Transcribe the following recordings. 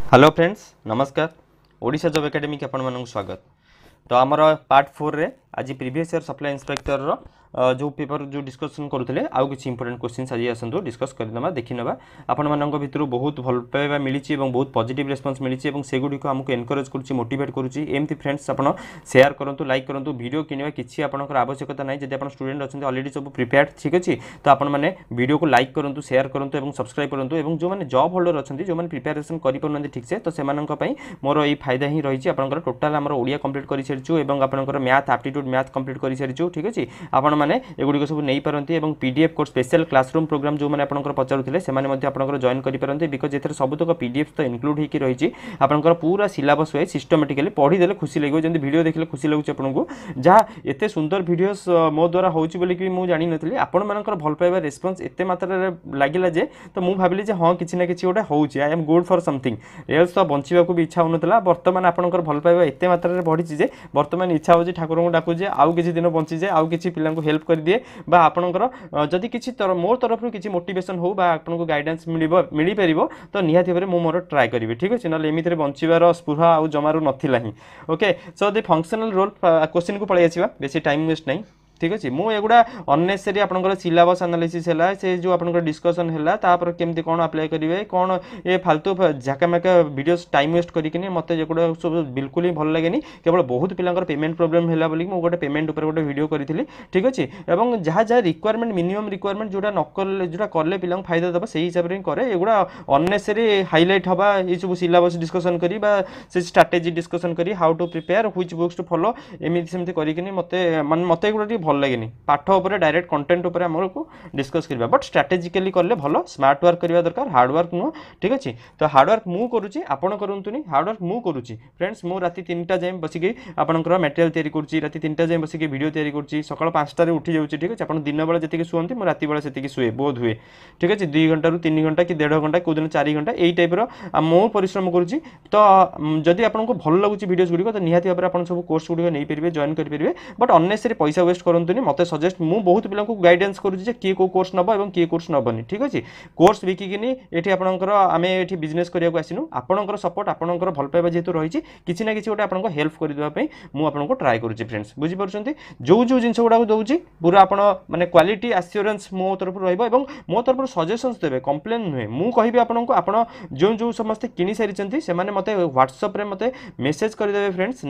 Hello friends नमस्कार Odisha job academy के आपण मानक स्वागत। तो आमर पार्ट 4 रे आज प्रीवियस ईयर सप्लाई इंस्पेक्टर रो जो पेपर जो डिस्कशन करूले आउ किछि इंपोर्टेंट क्वेश्चंस आज आसंतु डिस्कस करदमा देखिनबा आपण मानक भितर बहुत भल पाइबा मिलिछि एवं बहुत पॉजिटिव रेस्पॉन्स मिलिछि एवं सेगुडी को हमको एनकरेज करूछि मोटिवेट करूछि एमती फ्रेंड्स आपण शेयर करंतु लाइक करंतु वीडियो किनिबा किछि आपनकर आवश्यकता नै जदि आपण स्टूडेंट अछन्ते ऑलरेडी सब प्रिपेयर्ड ठीक अछि तो आपण माने वीडियो को लाइक करंतु शेयर करंतु एवं सब्सक्राइब करंतु एवं जो माने जॉब होल्डर अछन्ते जो माने प्रिपरेशन करि परनंते ठीक से तो सेमानक पई मोर एई फायदा ही रहिछि आपनकर टोटल हमर ओडिया कंप्लीट करि सेरछु एवं आपनकर मैथ एप्टीट्यूड मैथ कंप्लीट करि सेरछु ठीक अछि आपण माने एगुडी को नहीं पारंती एवं PDF course special classroom program जो माने आपनकर पचारुथिले से माने मध्ये आपनकर जॉइन करि पारंती बिकॉज़ एथर सबुतक पीडीएफ तो इंक्लूड हेकि रहिछि आपनकर पूरा सिलेबस वाइज सिस्टमैटिकली पढी देले खुशी लागो जंदी वीडियो देखले खुशी लागुछि आपनको जहा एते सुंदर वीडियोस मो द्वारा होउछि बोली कि मु जानि नथली आपण मानकर भल पाइबा रिस्पांस एते मात्रा रे लागिला जे तो मु भाबिली जे हां किछि ना किछि ओटा होउछि I am good for something else तो बंचिबा को भी इच्छा होनतला वर्तमान आपनकर भल पाइबा एते मात्रा रे बढ़िछि जे वर्तमान इच्छा होछि ठाकुर को डाकु जे आउ किछि दिन बंचि जे आउ किछि पिलां को हेल्प कर दिए बा आपनकर जदि किछि मोर तरफ किछि मोटिवेशन हो बा आपनको गाइडेंस मिली परिबो तो निहाती भाबरे मु मोर ट्राई करिवे ठीक अछि नले एमितरे बंचिबार स्पुहा आउ जमारू नथिला ही okay so the functional role question को पळै आछिबा बेसी टाइम वेस्ट नै ठीक अच्छे मुझे एगुड़ा अननेसेसरी आपनकर सिलेबस एनालिसिस है से जो आपनकर डिस्कशन है तापर केमती कौन अप्लाई करेंगे कौन ये फालतू झाकामाका वीडियोस टाइम वेस्ट करके मत एगुड़ा सब बिल्कुल ही भल लगे केवल बहुत पिलांकर पेमेंट प्रोब्लेम है बोली गोटे पेमेंट ऊपर गोटे वीडियो करी ठीक अच्छे और जहाँ जहाँ रिक्वायरमेंट मिनिमम रिक्वायरमेंट जोटा नकल जोटा कले पिला फायदा देवा से हिसाब से कै एगुड़ा अननेसेसरी हाइलाइट हवा ये सब सिलेबस डिस्कशन करी से स्ट्राटेजी डिस्कशन करी how to prepare which books to follow एमती सेमती करके मत एगुड़ा भल लगे पाठ उपर डायरेक्ट कंटेंट उपर हमको डिस्कस करबा बट स्ट्रेटेजिकली करले भलो स्मार्ट वर्क करबा दरकार हार्ड वर्क नो ठीक अछि तो हार्ड वर्क मु करूची आपण करंतुनी हार्ड वर्क मु करूची फ्रेंड्स मु राती 3टा जाय बसिके आपनकर मटेरियल तयारी करची राती 3टा जाय बसिके वीडियो तयारी करची सकाळ 5टा रे उठी जाउची ठीक अछि आपण दिन बेला जतिके सुअंती मु राती बेला सेतिके सुए बोध हुए ठीक अछि 2 घंटा रु 3 घंटा कि 1.5 घंटा को दिन 4 घंटा एई टाइप रो मु परिश्रम करूची तो जदी आपनको भल लागुची वीडियोस गुडी को तो निहाती भाबरे आपण सब कोर्स गुडी नै परिबे जॉइन करि परिबे बट अननेसेसरी पैसा वेस्ट करंतुनी मते सजेस्ट मु बहुत पिला को गाइडेंस करूची जे के को कोर्स नबो एवं के कोर्स नबनी ठीक अछि कोर्स विकिकिनी एठी आपनकर आमे एठी बिजनेस करिया को आसिनु आपनकर सपोर्ट आपनकर भल पाइबा जेतु रहिची किछि ना किछि ओटा आपनको हेल्प करि देबा पई मु आपनको ट्राई करूची फ्रेंड्स बुझि परछंती जो जो जिंस गुडा को दउची पूरा आपण माने क्वालिटी एश्योरेंस मो तरफ रहइबो एवं मो तरफ सजेशंस देबे कंप्लेन नुहे मु कहिबे आपनको आपण जो जो समस्त किनि सारिचंती से माने मते WhatsApp रे मते मेसेज करि देबे friends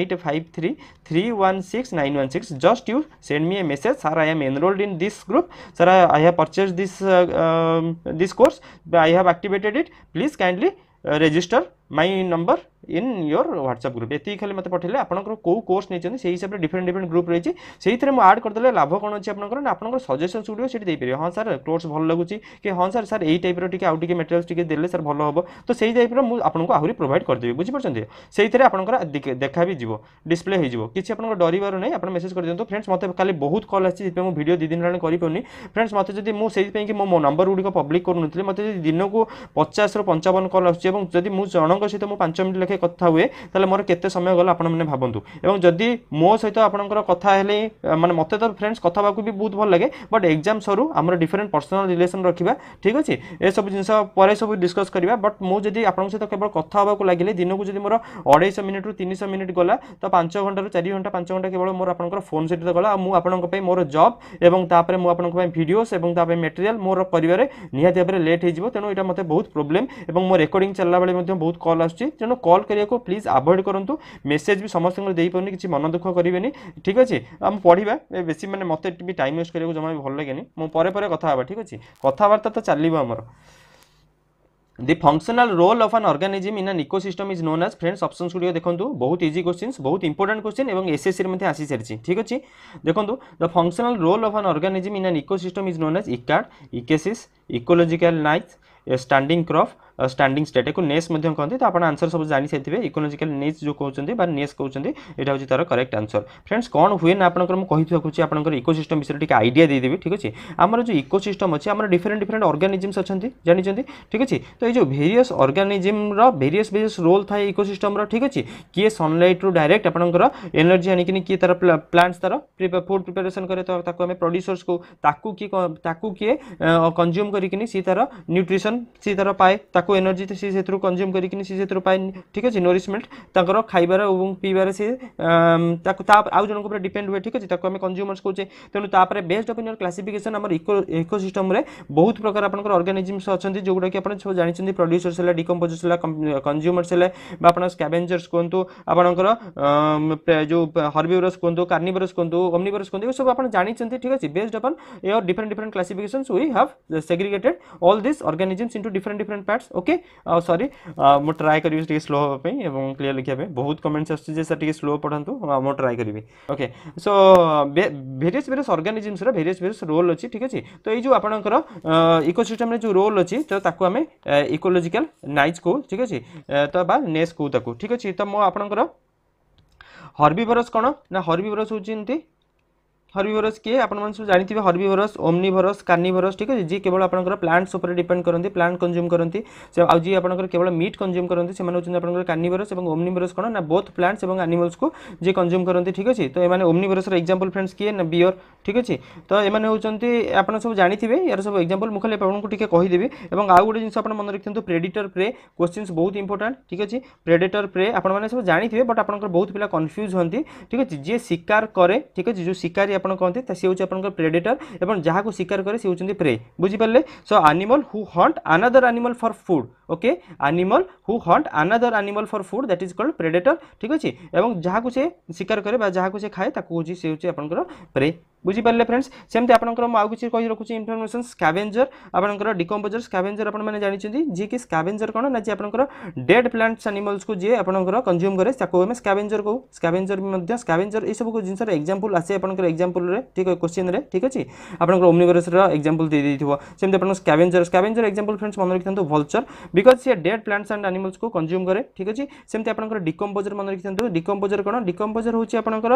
9853316916 just you send me a message sir I am enrolled in this group sir I have purchased this course I have activated it please kindly register my number in your WhatsApp group एति खाली मते पठेले आपनकर को course नै चंदी सेही हिसाब रे different group रहिछि सेही थरे मु ऐड कर देले लाभ कोन अछि आपनकर ना आपनकर सजेशंस गुडियो सेठी देइ परियो हां सर कोर्स भल लागुछि कि हां सर एई टाइप रो टिके आउ टिके मटेरियल्स टिके देले सर भल होबो तो सेही टाइप रो मु आपनको आहुरी प्रोवाइड कर देबी बुझि परछन्ती सेही थरे आपनकर देखा भी जिवो डिस्प्ले हे जिवो किछि आपनकर डरिबार नै आपन मेसेज कर दियंतो फ्रेंड्स मते खाली बहुत कॉल आछि जेते मु वीडियो 2 दिन लाने करि पउनी फ्रेंड्स मते जदी मु सेही पई कि मो नंबर गुडी को पब्लिक करू नथले मते जदी दिन को 50 रो 55 कॉल आछि एवं जदी मु जनक सहित मु 5 मिनिट लेखे कथा हुए ताले मोर केते समय गला आपण माने भाबंतु एवं जदी मो सहित आपनकर कथा हेले माने मते तो फ्रेंड्स कथा बाकू भी बहुत भल लागे बट एग्जाम सरू हमर डिफरेंट पर्सनल रिलेशन रखिबा ठीक अछि ए सब जिंस परे सब डिस्कस करिबा बट मो जदी आपन सहित केवल कथा बाकू लागिले दिन को जदी मोर 250 मिनिट रु 300 मिनिट गला तो 5 घंटा रु 4 घंटा 5 घंटा केवल मोर आपनकर फोन सहित गला मु आपनक पई मोर जॉब एवं तापरे मु आपनक पई वीडियोस एवं तापरे मटेरियल मोर करिवारे निहाती भाबरे लेट हे जिवो तेनो एटा मते बहुत प्रॉब्लम एवं मो रिकॉर्डिंग चलला बेले मध्ये बहुत कॉल आछी तेनो कॉल करिया को प्लीज अवॉइड करंतु मेसेज भी समस्त दे पारनी किसी मन दुख करेंगे ठीक अच्छे आम पढ़ा बेसी मैंने मत भी टाइम वेस्ट करा जमा भी भल लगे मो परे कथा ठीक अच्छे कथबार्ता तो चलो आमर The functional role of an organism in an ecosystem is known as friends options गुडियो देखंतु बहुत इजी क्वेश्चंस बहुत इंपोर्टेंट क्वेश्चन एवं एसएससी रे मध्ये आसी सारछि ठीक अछि देखंतु the functional role of an organism in an ecosystem is known as ecad ecesis ecological niche standing crop standing state को नेस मध्यम कहते तो आपण आंसर सब जानि साइथिबे इकोलॉजिकल नेस जो कहउचंदी बा नेस कहउचंदी एटा होची तार करेक्ट आंसर फ्रेंड्स कोन हुए ना आपनकर म कहिथु कुछि आपनकर इकोसिस्टम विषय टिक आईडिया दे देबी ठीक अछि हमर जो इकोसिस्टम अछि हमर डिफरेंट ऑर्गेनिजम्स अछंती जानि चंदी ठीक अछि तो ए जो वेरियस ऑर्गेनिजम रो वेरियस रोल थाए इकोसिस्टम रो ठीक अछि किए सनलाइट रो डायरेक्ट आपनकर एनर्जी आनि किनि किए तार प्लांट्स तार फूड प्रिपरेशन करे तो ताको हमें प्रोड्यूसर्स को ताकू किए कंज्यूम करिकिनी सी तार न्यूट्रिशन सी तार पाए ताको एनर्जी सी सेथरु कंज्यूम करिकिनी सी सेथरु पाए ठीक अछि नोरिशमेंट ताकर खाइबार एवं पीबार से ताको ता आउ जन ऊपर डिपेंड हुए ठीक अछि ताको हम कंज्यूमर्स कहूचे तेनु तापर बेस्ड ऑन योर क्लासिफिकेशन हमर इकोसिस्टम रे बहुत प्रकार आपनकर ऑर्गेनिजम्स अछंती जोगुडा कि आपण सब जानिछंती प्रोड्यूसर्स हला डिकंपोजर्स हला कंज्यूमर्स हला बा आपण स्कैवेंजर्स कोंतु आपनकर जो हर्बिवोरस कोंतु कार्निवोरस कोंतु ओमनिवोरस कोंतु सब आपण जानिछंती ठीक अछि based upon your different classifications we have segregated all this organisms into different parts okay sorry मो ट्राई करिवि टिके स्लो हो पे एवं क्लियर लिखिया पे बहुत कमेंट्स आछी जे सर टिके स्लो पढंतु मो ट्राई करिवि ओके सो वेरियस ऑर्गेनिजम्स रा वेरियस रोल अछि ठीक अछि तो ए जो आपनकर इकोसिस्टम रे जो रोल अछि तो ताको हमें इकोलॉजिकल नाइज को ठीक अछि तो बा नेस को ताको ठीक अछि तो मो आपनकर हर्बिवोरस कोन ना हर्बिवोरस होचिंती हर्बिवोरस के आपण मन सब जानिथिबे हर्बिवोरस ओमनिवोरस कार्निवोरस ठीक है जी केवल आपनकर प्लांट्स ऊपर डिपेंड करंती प्लांट कंज्यूम करंती से आ जी आपनकर केवल मीट कंज्यूम करंती से माने होचन आपनकर कार्निवोरस एवं ओमनिवोरस कोन ना बोथ प्लांट्स एवं एनिमल्स को जे कंज्यूम करंती ठीक अछि तो ए माने ओमनिवोरस रा एग्जांपल फ्रेंड्स किए ना बियर ठीक अछि तो ए माने होचंती आपण सब जानिथिबे यार सब एग्जांपल मुखले आपण को टिके कहि देबी एवं आ गुडे जिंस आपण मन रखथंतु प्रेडिटर प्रे क्वेश्चंस बहुत इंपोर्टेंट ठीक अछि प्रेडेटर प्रे आपण माने सब जानिथिबे बट आपनकर बहुत पिला कंफ्यूज होंती ठीक अछि जे शिकार करे ठीक अछि जो शिकारी आपण कहते त से आपनकर प्रेडेटर एवं जहाँ को शिकार करे से होचंती प्रे बुझी पाले so animal who hunt another animal for food okay animal who hunt another animal for food that is called predator ठीक अछि एवं जहाँ को से शिकार करे बा जहाँ को से खाए ताको होची से होची आपनकर प्रे बुझी पाले फ्रेंड्स सेमते आपनकर म आउ किछि कहि रखुछि इन्फॉर्मेशन स्कैवेंजर आपनकर डिकंपोजर स्कैवेंजर आपण माने जानि छथि जे कि स्कैवेंजर कोन ना जे आपनकर डेड प्लांट्स एनिमल्स को जे आपनकर कंज्यूम करे ताको हम स्कैवेंजर को स्कैवेंजर मध्ये स्कैवेंजर ए सब को जिंस रे एग्जांपल आसे आपनकर एग्जांपल रे ठीक क्वेश्चन रे ठीक अछि आपनकर ओमनिवोरस रा एग्जांपल दे दिथिबो सेमते आपन स्कैवेंजर एग्जांपल फ्रेंड्स मन रखथंतु वल्चर बिकॉज़ से डेड प्लांट्स एंड एनिमल्स को कंज्यूम करे ठीक अछि सेमते आपनकर डिकंपोजर मन रखथंतु डिकंपोजर कोन डिकंपोजर होची आपनकर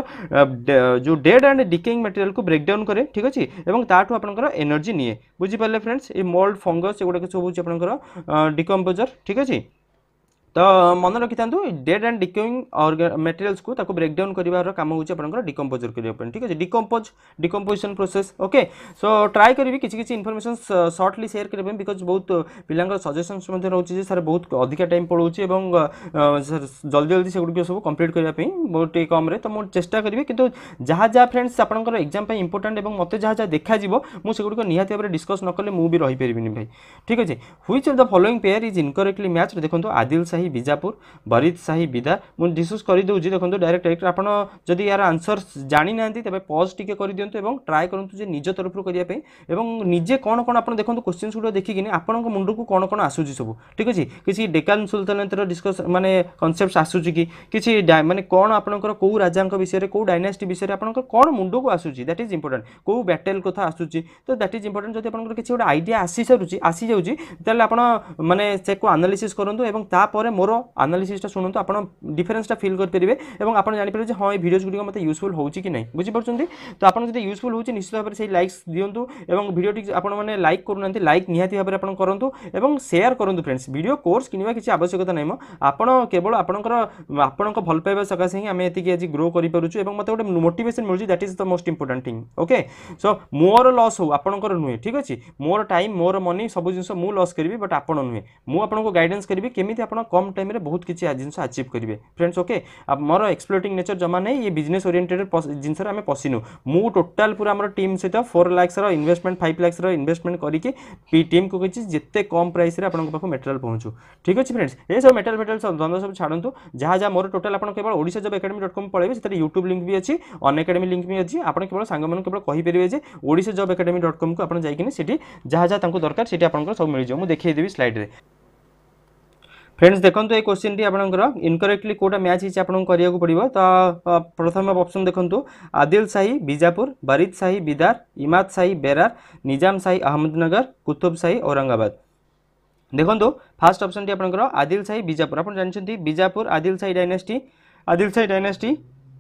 जो डेड एंड डिकेइंग मटेरियल को ब्रेक डाउन करे ठीक अछि एवं ताठो आपनकर एनर्जी निए बुझी पाले फ्रेंड्स ए मोल्ड फंगस एगुडा के सब होची आपनकर डिकंपोजर ठीक अछि तो मन रखि था डेड एंड डिकेइंग मटेरियल्स को ताको ब्रेक डाउन करिवार काम होची आपनकर डिकंपोजर करिया ठीक है decomposition process okay so try करिवि किछि किछि इन्फॉर्मेशन शॉर्टली शेयर करबे बिकॉज़ बहुत पिलांग सजेशंस मध्ये रहउची जे सर बहुत अधिक टाइम पढौची एवं जल्दी से गुड सब कंप्लीट करिया पई बहुत कम रे तो मो चेष्टा करिवि किंतु जहा जहा फ्रेंड्स आपनकर एग्जाम पई इंपोर्टेंट एवं मते जहा जहा देखा जिवो मु से गुड को निहाती भाबरे डिस्कस न करले मु भी रहि परिबिनी भाई ठीक अछि which of the following pair is incorrectly matched देखंतु आदिल शाही बीजापुर बरीद शाही बिदार मु डिस्कस करि दउजी देखंतु डायरेक्ट आपण जदि यार आंसर जानि नांती तबे पॉज टिके करि दियंतु एवं ट्राई करंतु जे निज तरफ करिया पे एवं निजे कोन कोन आपण देखंतु क्वेश्चंस गुडो देखि किनी आपनक मुंडु को कोन कोन आसुजी सब ठीक अछि किछि डेकान सुल्तानेत रो डिस्कस माने कांसेप्ट्स आसुजी कि किछि माने कोन आपनकर को राजा को विषय रे को डायनेस्टी विषय रे आपनकर कोन मुंडु को आसुजी दैट इज इंपोर्टेंट को बैटल कथा आसुजी तो दैट इज इंपोर्टेंट जदि आपनकर किछि गोटे आईडिया आसी जाउजी तले आपण माने से को एनालिसिस करंतु एवं ता परे मोर एनालिसिस ता सुनंतु आपण डिफरेंस ता फील कर परिबे एवं आपण जानि परिबे जे हां ए वीडियोस गुडी मते यूजफुल होउची कि नै बुझि परछंती तो आपण जदि यूजफुल होउची निश्चित भाबरे से लाइक्स दियंतु एवं वीडियो टी आपण माने लाइक करूनंती लाइक निहाती भाबरे आपण करंतु एवं शेयर करंतु फ्रेंड्स वीडियो कोर्स किनिबा किछि आवश्यकता नै म आपण केवल आपणक भल पाइबा सकासे ही आमे एति कि आज ग्रो करि परुछु एवं मते गोटे मोटिवेशन मिलुची that is the most important thing okay so more loss हो आपणकर नुहे ठीक अछि मोर टाइम मोर मनी सब जिंस मु लॉस करबी बट आपण नुहे मु आपणको गाइडेंस करबी केमिति आपण कम टाइम रे बहुत किछि जिंस अचीव करिवे फ्रेंड्स ओके अब मोर एक्सप्लोइटिंग नेचर जमा नै ये बिजनेस ओरिएंटेड जिंस रे आमे पसिनु मु टोटल पूरा हमर टीम सहित 4 लाख रो इन्वेस्टमेंट 5 लाख रो इन्वेस्टमेंट करी के टीम को किछि जेते कम प्राइस रे आपन पाखो मटेरियल पहुंचू ठीक अछि फ्रेंड्स ए सब मटेरियल सब धंदा सब छाडंतु जहा जहा मोर टोटल आपन केवल odisajobacademy.com पळेबे सेते YouTube लिंक भी अछि अन एकेडमी लिंक भी अछि आपन केवल सांग मन केवल कहि परिबे जे odisajobacademy.com को आपन जाई किने सेठी जहा जहा तांको दरकार सेठी आपन सब मिल जाउ मु देखै देबी स्लाइड रे फ्रेंड्स देखंतु ए क्वेश्चन टी आपनकर इनकरेक्टली कोटा मैच हिच आपन करिया को पड़िबो तो प्रथम ऑप्शन देखंतु आदिल शाही बीजापुर बरीद शाही बिदार इमाद शाही बेरार निजाम शाही अहमदनगर कुतुब शाही औरंगाबाद देखंतु फर्स्ट ऑप्शन टी आपनकर आदिल शाही बीजापुर आपन जानछंती Bijapur Adil Shahi dynasty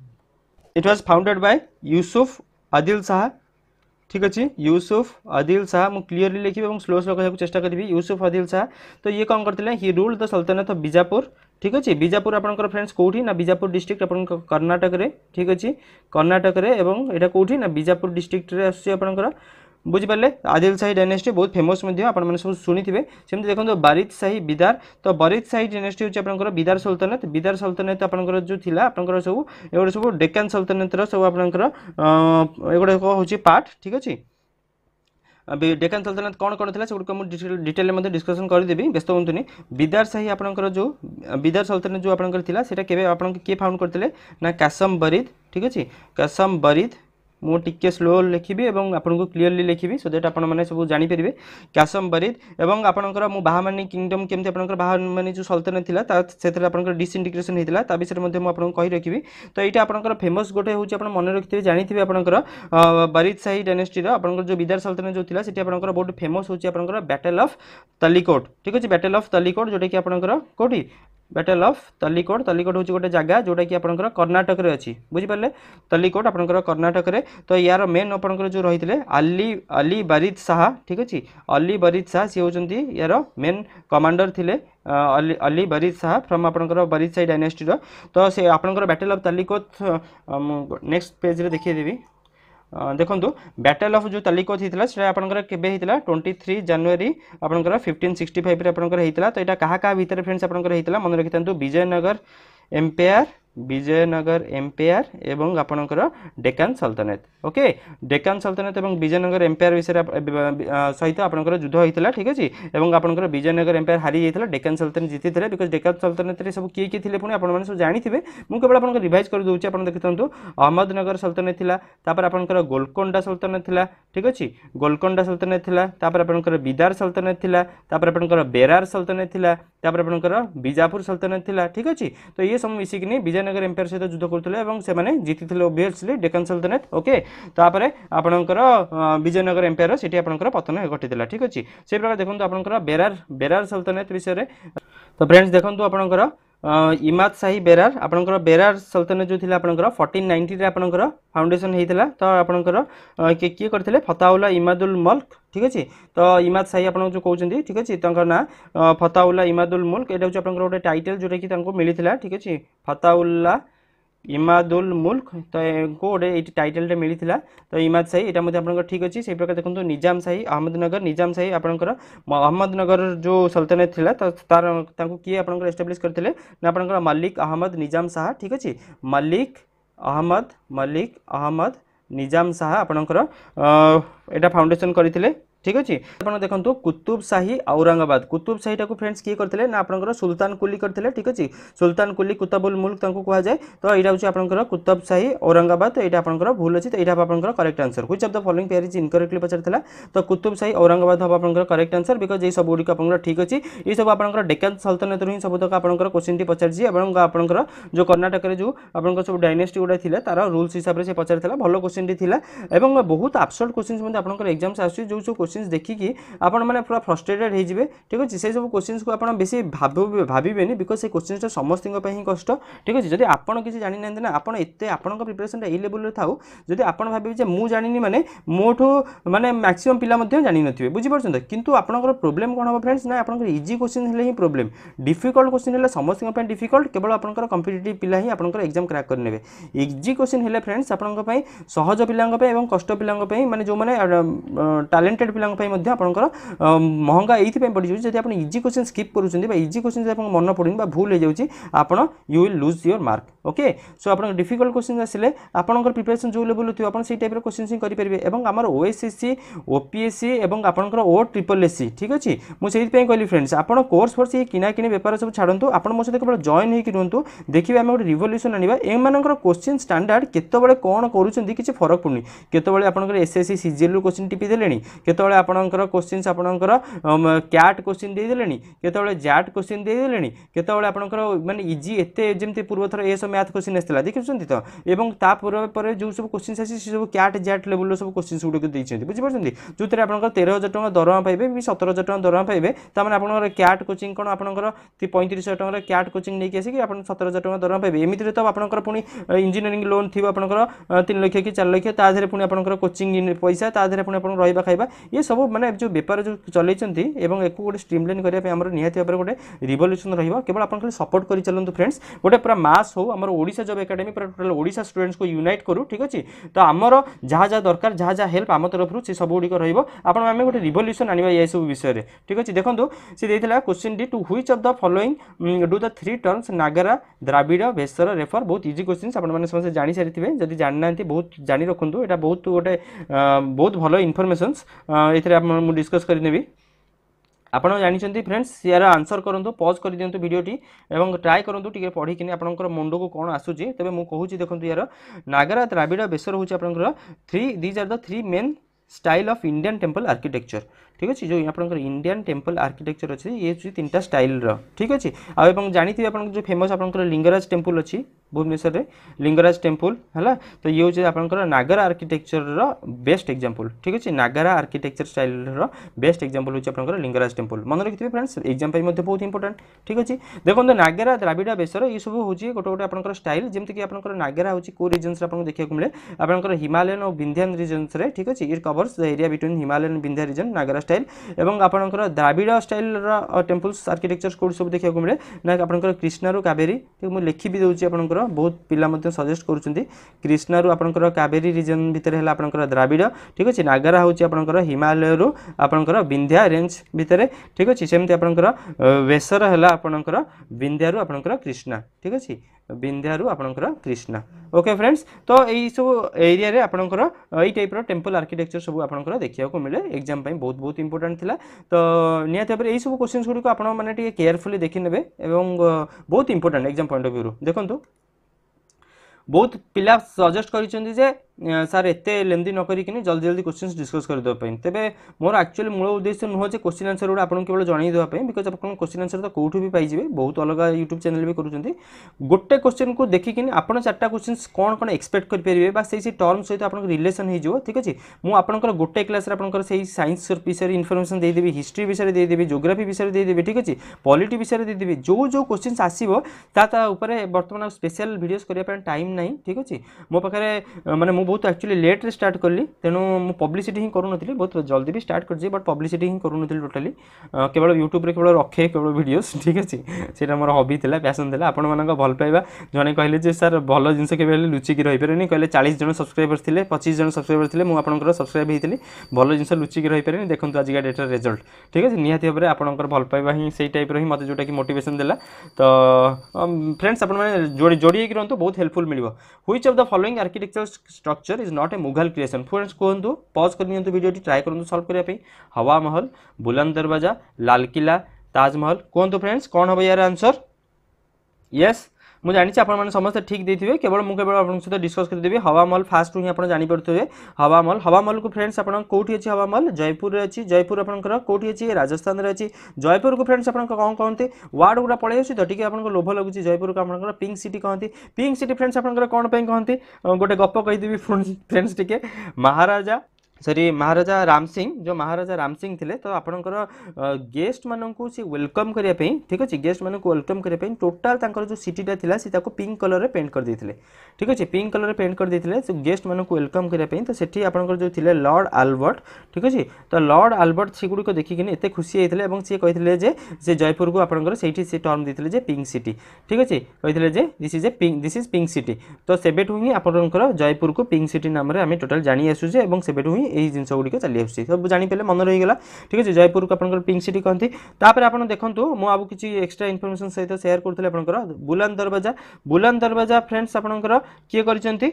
it was founded by Yusuf Adil Shah ठीक अच्छे यूसुफ आदिल शाह मु क्लियरली लिखी और स्लो कहूँ चेष्टा करी यूसुफ आदिल शाह तो ये कौन करते ही रूल्ड द सल्तनत ऑफ बीजापुर ठीक अच्छे बीजापुर आपनकर फ्रेंड्स कोठी ना बीजापुर डिस्ट्रिक्ट अपन कर्नाटक रे ठीक अच्छे कर्नाटक रे एवं एटा कोठी ना बीजापुर डिस्ट्रिक्ट रे आसी आपनकर बुझिपारे आदिल शाही डायनेस्टी बहुत फेमस आपने सब शुणी थे सेमती देखो बारिद शाही बिदार तो बारिद शाही डायनेस्टी हूँ आप बिदार सल्तनत आपंकर जो थी आपंकर सब एगुड़ा सब डेक्कन सल्तनत सब आपंकर एगुड़ा हूँ पार्ट ठीक अच्छे डेक्कन सल्तनत कौन कौन था सेगुड़ मुझे डिटेल में डिस्कसन करदेवी व्यस्त हूँ बिदार शाही आपंकर जो बिदार सल्तनत जो आपंकर था से आप किए फाउंड करते ना कासम बरीद ठीक अच्छे कासम बरीद मु टिके स्लो लिखी और आपको क्लीयरली लिखी सो दैट आपने सब जानीपर कासम बरीद और आपंकर मु बाहामानी किंगडम केमती आप बाहामानी जो सल्तनत था डिसइंटीग्रेशन होता विषय में आपको कही रखी तो ये आपंकर फेमस गोटे हूँ आप मन रखिए जानी आपंकर बरीद शाही डायनेस्टी आपंकर जो बिदार सल्तनत जो थी आपंकर बहुत फेमस हूँ आपंकर बैटल ऑफ तलिकोट ठीक अच्छे बैटल ऑफ तलिकोट जोटा कि आपंकर कौटी बैटल ऑफ तलिकोट तलिकोट हूँ गोटे जगह जोटा कि आपंकर कर्णाटक रे अच्छी बुझिपारे तलिकोट आपंकर कर्णाटक रे तो यार मेन आपंकर जो रही थे अली बरीद शाह ठीक अच्छे अली बरीद शाह सी होती यार मेन कमांडर थे अली बरीद शाह फ्रॉम आपंकर बरीद शाही डायनेस्टी तो से आपंकर battle of Talikota next page रे देखिए देवी देखो बैटल ऑफ जो तलिकोट होता है आपंकर केबे होता 23 जनवरी आपंकर 1565 आपंकर होता तो यहाँ क्या भितर फ्रेंड्स आपंकर होता मन रखी था विजयनगर एम्पायर एवं आपणकर डेक्कन सल्तनत ओके डेक्कन सल्तनत एवं विजयनगर एम्पायर विषय सहित आपणकर युद्ध होता ठीक अच्छे और आपणकर विजयनगर एम्पायर हारी जाता डेक्कन सल्तनत जीति थे बिकज डेक्कन सल्तनत सब किए किए थे पुणी आपने सब जानी थे मुझे केवल आपको रिवाइज कर दूसरी आप देखते अहमदनगर सल्तनत था आपणकर गोलकोंडा सल्तनत था ठीक अच्छे गोलकोंडा सल्तनत था आपणकर बिदार सल्तनत था आपणकर बेरार सल्तनत था आपणकर बीजापुर सल्तनत था ठीक अच्छे तो ये सब मिसिकी विजयनगर एम्पायर सहित युद्ध करते से जीति थे ओबियसली डेक्कन सल्तनत ओके तापर आपणकर विजयनगर एम्पायर से आपणकर पतन घटी ठीक अच्छे से प्रकार देखो आपणकर बेरार सल्तनत विषय तो फ्रेंड्स देखो आपणकर इमाद शाही बेरार आपणकर बेरार सल्तनत जो थी आपणकर 1490 रे आपणकर फाउंडेशन होता तो आपणकर किए करते फताउल्ला इमादुल मुल्क ठीक अच्छे तो इमाद शाही आप जो कहते ठीक अच्छे ना फताउल्ला इमादुल मुल्क यहाँ हूँ आप गोटे टाइटल जोटा कि मिलता ठीक अच्छे फताउल्ला इमादुल मुल्क तो गोटे ये टाइटल मिलता तो इमाद शाही यहाँ ठीक अच्छे से प्रकार देखो निजाम शाही अहमदनगर निजाम शाही आपंकर अहमदनगर जो सल्तनत थी तो तार किए आप एस्टाब्लीश करते आपंकर मलिक अहमद निजाम शाह ठीक अच्छे मलिक अहमद निजाम शाह आपंकर यहाँ फाउंडेशन करते ठीक अच्छे आप देखो कुतुब शाही औरंगाबाद कुतुब शाही टाक फ्रेंड्स किए करते ना आपंकर सुल्तान कुली करते ठीक अच्छे सुल्तान कुली कुतुबुल मुल्क कह जाए तो यहाँ हूँ आपंकर कुतुब शाही औरंगाबाद तो यहाँ आपंकर भूल अच्छी तो यहाँ आपंकर correct answer which of the following pair is incorrectly पचार तो कुतुब शाही औरंगाबाद हम आपंकर करेक्ट आंसर बिकज ये सब गुड़िक आप ठीक अच्छे ये सब आपंकर डेक्कन सल्तनत ही सब तक आपंकर क्वेश्चन टी पचार और आपंकर जो कर्णाटक जो आपंकर सब डायनेस्टी गुड़ा थी तार रूल्स हिसाब से पचार भल क्वेश्चन टी थी बहुत आब्सर्ड क्वेश्चन आपंकर एग्जाम्स आसुची जो सब क्वेश्चन देखिकी आपण मैंने पूरा फ्रस्ट्रेटेड हो ठीक अच्छे से सब क्वेश्चन को आप बेसी भावेनि बिकज से क्वेश्चन समस्त कष्ट ठीक अच्छे जब आप किसी जानी ना आपड़ एत आपण प्रिपरेशन ये लेवल था जब आप भावे मुझे जानी माने मोठू माने मैक्सिमम पिला जानी नथिबे बुझिपारछन किंतु आपनकर प्रॉब्लम कोन हो फ्रेंड्स ना आपनकर इजी क्वेश्चन हेले ही प्रॉब्लम डिफिकल्ट क्वेश्चन हेले समस्त पे डिफिकल्ट केवल आपनकर कॉम्पिटिटिव पिला ही आपनकर एग्जाम क्रैक कर नेबे इजी क्वेश्चन हेले फ्रेंड्स आपनकर पई सहज पिलांग पे एवं कष्ट पिलांग पे माने जो माने टैलेंटेड पिलांग पे मध्ये आपनकर महंगा एथि पे पड़ी जदि आपन इजी क्वेश्चन स्किप करूछन बा इजी क्वेश्चन जदि आपन मन पड़ुन बा भूल हो जाउची आपन you will lose your mark okay so आपन डिफिकल्ट क्वेश्चन आसिले आपनकर प्रिपरेशन जो लेवल थियो आपन सेही टाइप रो क्वेश्चन ही करि परिबे एवं हमर ओएसएससी ओपीएससी एवं आपनकर ओ ट्रिपल एससी ठीक अछि मु सेही पे कहली फ्रेंड्स आपन कोर्स फॉर से किना किने व्यापार सब छाडंतु आपन मो सहित केवल जॉइन हे कि रहंतु देखिबे हम गोटे रिवोल्यूशन आनिबा ए मानकर क्वेश्चन स्टैंडर्ड केतबेले कोन करूछंती किछि फरक पड़ुनी केतबेले आपनकर एसएससी सीजीएल रो क्वेश्चन टिपि देलेनी केतबेले आपनकर क्वेश्चंस आपनकर कैट क्वेश्चन दे देलेनी केतबेले जैट क्वेश्चन दे देलेनी केतबेले आपनकर माने इजी एते जेमते पूर्व थर एसो मैथ क्वेश्चन आस्तला देखिछंती तो एवं ता पूर्व पर जो सब क्वेश्चन आसी सब कैट जैट लेवल रो सब क्वेश्चन गुडे दैछंती बुझि परछंती जोतरे आपनकर 13000 टका दरमा पाइबे 17000 टका दरमा पाइबे ता माने आपनकर कैट कोचिंग कोन आपनकर 35000 टका कैट कोचिंग नै कि आसी कि आपन 17000 टका दरमा पाइबे एमिति रे तो आपनकर पुनी इंजीनियरिंग लोन थिबो आपनकर 3 लाख कि 4 लाख ता धरे पुनी आपनकर कोचिंग पैसा ता धरे पुनी आपन रहिबा खाइबा ये सब माने जो बेपार जो चलैछंती एवं एको गोटे स्ट्रीमलाइन करिया पे हमर निहाती भाबरे गोटे रिवोल्यूशन रहिबो केवल आपन खाली सपोर्ट करि चलंतु फ्रेंड्स गोटे पूरा मास हो हमर ओडिशा जॉब एकेडमी पूरा टोटल ओडिशा स्टूडेंट्स को यूनाइट करू ठीक अछि तो हमर जहा जहा दरकार जहा जहा हेल्प हम तरफ रु से सब गुडी को रहिबो आपन आमे गोटे रिवोल्यूशन आनिबा ये सब विषय रे ठीक अछि देखंतु से देथिला question D two which of the following do the three terms Nagara Dravida Vesara refer बहुत इजी क्वेश्चंस आपन माने समस्त जानि सारिथिबे जदि जानि नांती बहुत जानि रखंतु एटा बहुत गोटे बहुत भलो इन्फॉर्मेशंस एथरे आप मु डिस्कस करि नेबी आपण जानी फ्रेंड्स यार आंसर करूँ पॉज कर दिंतु वीडियोटी एवं ट्राए करूँ टी पढ़ी कि आपंकर मुंड को कौन आसूची तेज मुझे देखो यार नागरा द्राविड़ बेसर हूँ आपंकर these are the three main style of Indian temple architecture ठीक अच्छे जो आपंकर इंडियन टेम्पल आर्किटेक्चर अच्छे ये हूँ तीन स्टाइल ठीक अच्छे आउ जानी आप जो फेमस आपंकर लिंगराज टेम्पल अच्छी भुवनेश्वर में लिंगराज टेम्पल है तो ये हूँ आपंकर नागरा आर्किटेक्चर बेस्ट एग्जांपल ठीक अच्छे Nagara architecture style best example हूँ आपंकर लिंगराज टेम्पल मन रखिए फ्रेंड्स एग्जाम बहुत इंपोर्टेंट ठीक अच्छे देखो नागरा द्राविड़ बेसर ये सब हूँ गोटे गोटे आपंकर स्टाइल जमीक आपंकर नागरा हूँ को रिजन्स आपको देखा मिले आपंकर हिमालयन और विंध्यान रिजन्स ठीक अच्छे it covers the area between Himalayan Vindhya region Nagara style एवं आपंकर द्राविड़ स्टाइल टेम्पल्स आर्किटेक्चर कोड सब देखा मिले ना आपंकर कृष्णारू कावेरी मुझे लिखि भी दूसरी आपंकर बहुत पिला सजेस्ट करुँच कृष्णारू आपंकर कावेरी रिजन भितर है आपंकर द्राविड़ ठीक अच्छे नागरा हूँ आपंकर हिमालय आपंकर विंध्या रेंज भितर ठीक अच्छे सेमती आपंकर बेसर है आपंकर विंध्यारू आपंकर कृष्णा ठीक अच्छे विंध्यारू आपंकर कृष्णा ओके फ्रेंड्स तो यही सब एरिया रे आपंकर यही टाइप टेम्पल आर्किटेक्चर सब आपंकर देखा मिले एग्जाम बहुत बहुत इंपोर्टेंट थिला तो निहाती भाव यही सब क्वेश्चन गुड़ी आप मैंने केयरफुली देखी नेबे एवं बहुत important exam point of view देखो बहुत पिला सजेस्ट कर सार एत लेंदी न करी जल्दी जल्दी क्वेश्चन डिस्कस करदेवाई तेरे मोर एक्चुअली मूल उद्देश्य नुह जे क्वेश्चन आंसर गुड़ा आपको केवल जनईदेवाई बिकज आप क्वेश्चन आंसर तो कौटू भी पाइबे बहुत अलग यूट्यूब चैनल भी करुँच गोटे क्वेश्चन को देखिए आपड़ चार्टा क्वेश्चन कौन कौन एक्सपेक्ट करेंगे से टर्म सहित आप रिलेसन हो ठीक अच्छे मुझे गोटे क्लास से साइंस विषय इनफर्मेशन देदेवी हिस्ट्री विषय देदेवी जोग्राफी विषय देदेवी ठीक अच्छे पॉलिटी विषय देदेवी जो जो क्वेश्चन आसो बर्तमान स्पेशल वीडियोस करने टाइम ना ठीक अच्छे मो पाखे माने बहुत एक्चुअली लेट रे स्टार्ट कली तेणु मु पब्लिसिटी ही करूँ बहुत जल्दी भी स्टार्ट कर बट पब्लिसिटी ही करूँ टोटाली केवल यूट्यूब रे केवल रखे केवल वीडियोस ठीक अच्छे से मोर हॉबी थिला पैशन थिला आपण मानक भल पाइबा जने कहले जे सर भल जिनस के लुचिकी रही पारे कहले 40 जन सब्सक्राइबर्स थिले 25 जन सब्सक्राइबर थिले मु आपनकर सब्सक्राइब हेतिली भल जिनस लुचिकी रही पारे देखंतु आज का डेटा रिजल्ट ठीक अच्छे निहाती भाव में आपनकर भल पाइबा ही सेही टाइप रो ही मते जोटा कि मोटिवेशन देला तो फ्रेंड्स आपण माने जोड़ी कि रहंतु बहुत हेल्पफुल मिलिबो which of the following architecture structure is not a Mughal creation friends कहतु पॉज कर दियंतु वीडियोटी ट्राई करंतु सॉल्व करिया पे हवा महल बुलंद दरवाजा लाल किला ताजमहल कहतु फ्रेंड्स कौन हम यार आंसर यस मुझे जानी आप समस्त ठीक देते केवल मुझे आप सहित डिस्कस करदेवी हवा महल फास्ट ही आप जापे हवा महल को फ्रेंड्स आप कौटी अच्छी हवा महल जयपुर अच्छी जयपुर आपंकर कौटी अच्छी राजस्थान में अच्छी जयपुर को फ्रेंड्स आप कौन कहते वार्ड गुड़ा पड़े आस तो टी आपको लोभ लगुच जयपुर को आप पिंक सिटी कहती पिंक सिटी फ्रेंड्स आप कौन कहती गोटे गप कहीदेवी फ्रेंड्स टी महाराजा सॉरी महाराजा राम सिंह जो महाराजा राम सिंह थे तो आपंकर गेस्ट मानू सी वेलकम करने ठीक अच्छे गेस्ट मानू वेलकम करने टोटाल जो सिटीटा था सी पिंक कलर रे पेंट कर देते ठीक अच्छे पिंक कलर रे पेंट कर देते गेस्ट मानू वेलकम करने तो सेठी आपंकर जो थे लॉर्ड आल्बर्ट ठीक अच्छे तो लॉर्ड आल्बर्ट से गुड़िक देखिए एत खुशी होते हैं सी कहते से जयपुर को आपंकर से टर्म देते पिंक सिटी ठीक अच्छे कहते दिस इज पिंक सिटी तो सेबेठू ही आपंकर जयपुर को पिंक सिटी नाम आम टोटाल जानी आसुचे सेबेठू ही यही जिन गुड़िक चली आस सब जानीपे मन रहीगला ठीक है जयपुर को आप पिंक सिटी कहती आपड़ देखूँ मुझे किसी एक्सट्रा इनफर्मेशन सहित शेयर करूँ आपंकर बुलंद दरवाजा फ्रेंड्स आपंकर किए कर